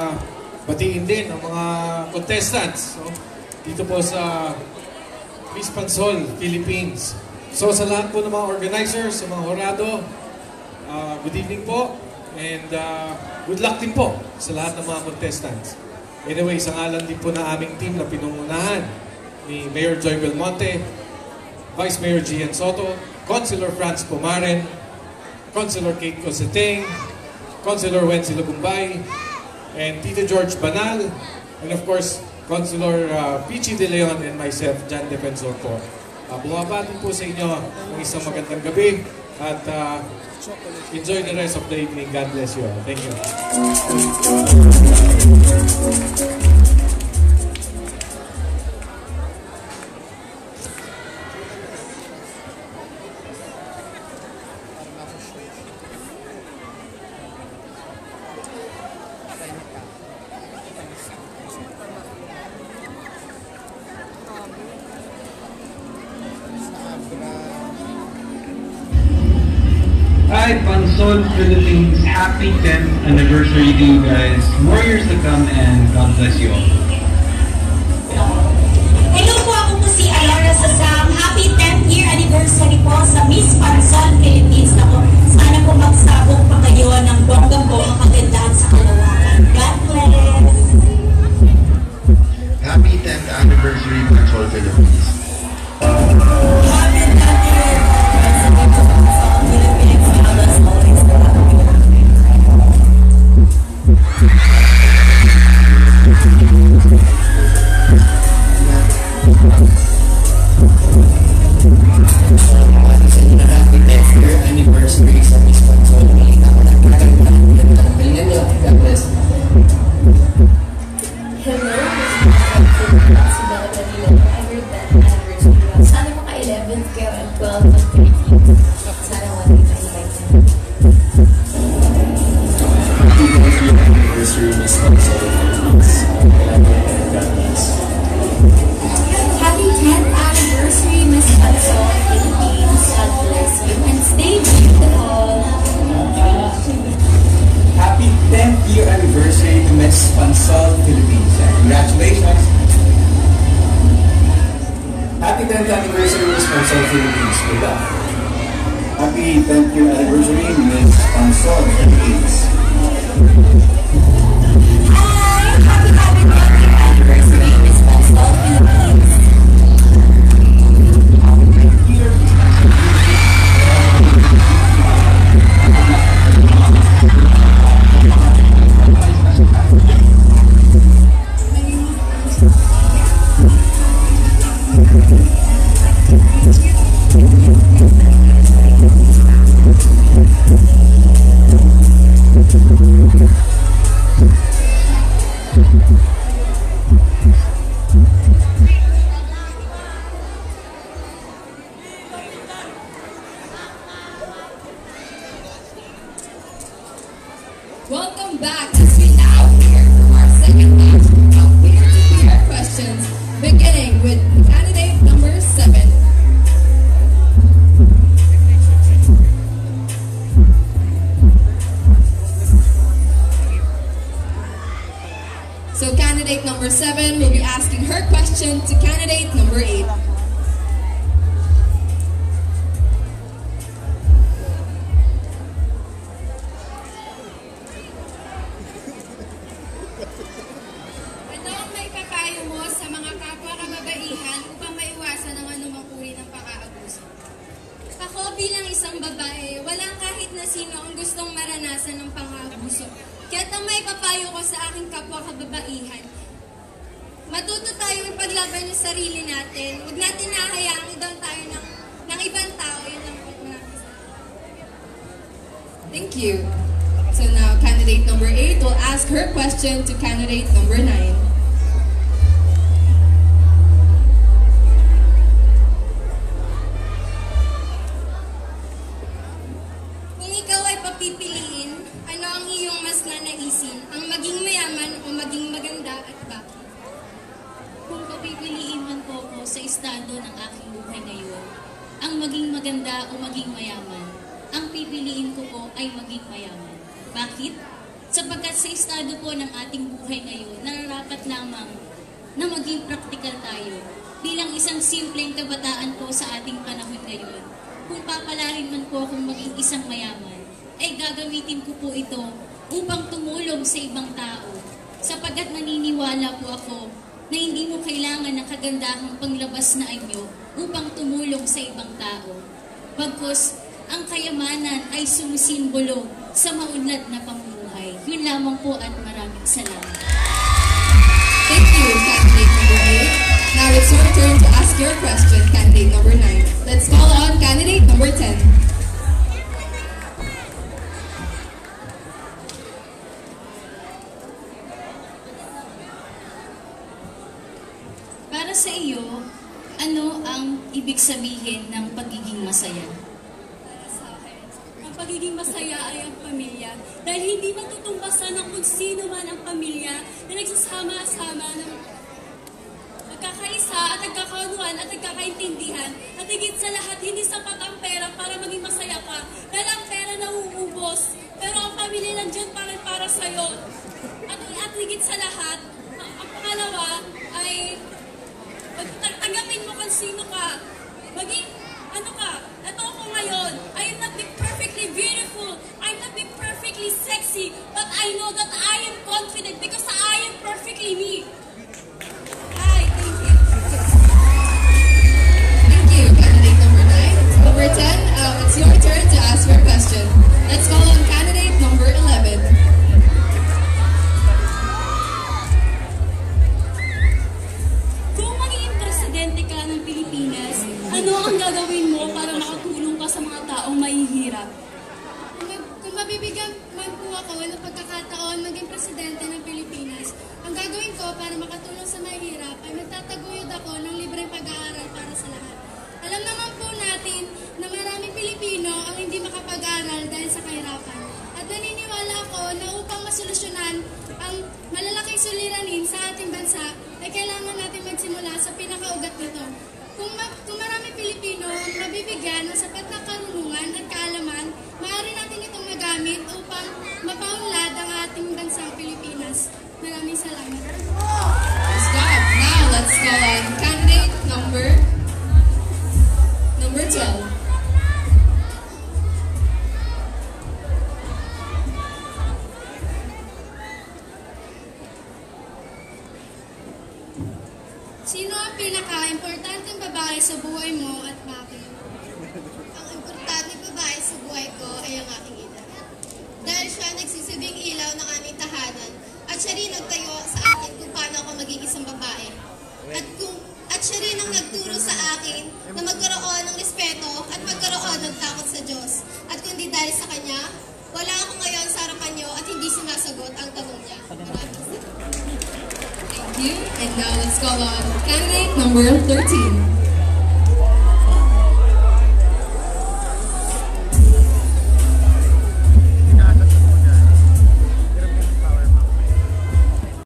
batiin din ang mga contestants, no? Dito po sa Miss Pansol Philippines. So sa lahat po ng mga organizers, sa mga horado, uh, good evening po. And uh, good luck din po sa lahat ng mga contestants. Anyway, sa ngalan din po na aming team na pinungunahan ni Mayor Joy Belmonte, Vice Mayor Gian Soto, Councilor Franz Pumaren, Councilor Kate Coseteng, Councilor Wency Lugumbay, and Tito George Banal, and of course, Councilor uh, Pichi De Leon and myself, Jan Defensor po. Uh, bumabati po sa inyo ng isang magandang gabi at uh, enjoy the rest of the evening. God bless you all. Thank you. Hi, Pansol Philippines. Happy tenth anniversary to you guys. More years to come and God bless you all. Hello po, ako po si Alora Sasam. Happy tenth year anniversary po sa Miss Pansol Philippines na po. Sana po magsabog pa kayo ng bonggang-bonggang kagandahan sa kalawakan. God bless! Happy tenth anniversary Pansol Philippines. Happy tenth year anniversary sa Miss Pansol. Ako nagkakaganda. God bless. Hello, si Bella Danilo. I heard that anniversary. Sana maka-eleventh kayo and twelfth and thirteenth. Sana one day ma-invite niyo. Happy tenth year anniversary Miss Pansol Philippines. God bless. Happy tenth anniversary Miss Pansol Philippines. God bless you and stay beautiful. Happy tenth year anniversary to Miss Pansol Philippines. Congratulations. Happy tenth anniversary Miss Pansol Philippines. Good luck. Happy tenth year anniversary Miss Pansol Philippines. Hi! Happy, happy tenth year anniversary Miss Pansol Philippines. Welcome back as we now hear from our second batch of Winner to Winner questions, beginning with candidate number seven. So candidate number seven will be asking her question to candidate number eight. Ano ang may papayo mo sa mga kapwa kababaihan upang maiwasan ang anumang uri ng pang-aabuso? Ako bilang isang babae, walang kahit na sino ang gustong maranasan ng pang-aabuso. Kaya't ang may papayo ko sa aking kapwa kababaihan, matuto tayong ipaglaban yung sarili natin. Huwag natin nahayaang i-down tayo ng, ng ibang tao. Yun lang po na. Thank you. So now candidate number eight will ask her question to candidate number nine. Kung ikaw ay papipiliin, ano ang iyong mas nanaisin? Ang maging mayaman o maging maganda at bakit? Kung papipiliin man po ko sa estado ng aking buhay ngayon, ang maging maganda o maging mayaman, ang pipiliin ko po ay maging mayaman. Bakit? Sapagkat sa estado po ng ating buhay ngayon, nararapat lamang na maging praktikal tayo bilang isang simpleng kabataan po sa ating panahon ngayon. Kung papalarin man po akong maging isang mayaman, ay gagamitin ko po ito upang tumulong sa ibang tao. Sapagkat naniniwala po ako na hindi mo kailangan ng kagandahang panglabas na anyo upang tumulong sa ibang tao. Bagkus, ang kayamanan ay sumisimbolo sa maunlad na pamumuhay. Yun lamang po at maraming salamat. Thank you, candidate number eight. Now it's your turn to ask your question, candidate number nine. Let's call on candidate number ten. Para sa iyo, ano ang ibig sabihin ng pagiging masaya? Para sa akin, ang pagiging masaya ay ang pamilya. Dahil hindi matutumbasan ng kung sino man ang pamilya na nagsasama-sama ng nagkakaisa at nagkakaunuan at nagkakaintindihan. At higit sa lahat, hindi sapat ang pera para maging masaya ka. Dahil ang pera nauubos. Pero ang pamilya nandiyan para, para sa'yo. At, at higit sa lahat, ang, ang pangalawa ay tanggapin mo kung sino ka. Maging, ano ka, ito ako ngayon. I am not being perfectly beautiful. I'm not being perfectly sexy. But I know that I am confident because I am perfectly me. Hi, thank you. Thank you, candidate number nine. Number ten, uh, it's your turn to ask your question. Let's call on candidate number eleven. Ka ng Pilipinas, ano ang gagawin mo para makatulong ka sa mga taong mahihirap? Kung, kung mabibigyan man po ako ng pagkakataon maging presidente ng Pilipinas, ang gagawin ko para makatulong sa mahihirap ay magtataguyod ako ng libreng pag-aaral para sa lahat. Alam naman po natin na maraming Pilipino ang hindi makapag-aral dahil sa kahirapan. At naniniwala ako na upang masolusyonan ang malalaking suliranin sa ating bansa, ay kailangan natin magsimula sa pinakaugat nito. Kung, ma kung maraming Pilipino ang mabibigyan ng sapat na karunungan at kaalaman, maaari natin itong magamit upang mapaunlad ang ating bansang Pilipinas. Maraming salamat. Stop. Now let's call on candidate number number twelve. Sino ang pinaka-importanteng babae sa buhay mo at bakit? Ang importanteng babae sa buhay ko ay ang aking ina. Dahil siya nagsisilbing ilaw ng aming tahanan at siya rin nagtayo sa akin kung paano ako maging isang babae. At, kung, at siya rin ang nagturo sa akin na magkaroon ng respeto at magkaroon ng takot sa Diyos. At kundi dahil sa Kanya, wala ako ngayon sa harapan niyo at hindi sinasagot ang tanong niya. Maraming salamat. Thank you. And now let's call on candidate number thirteen.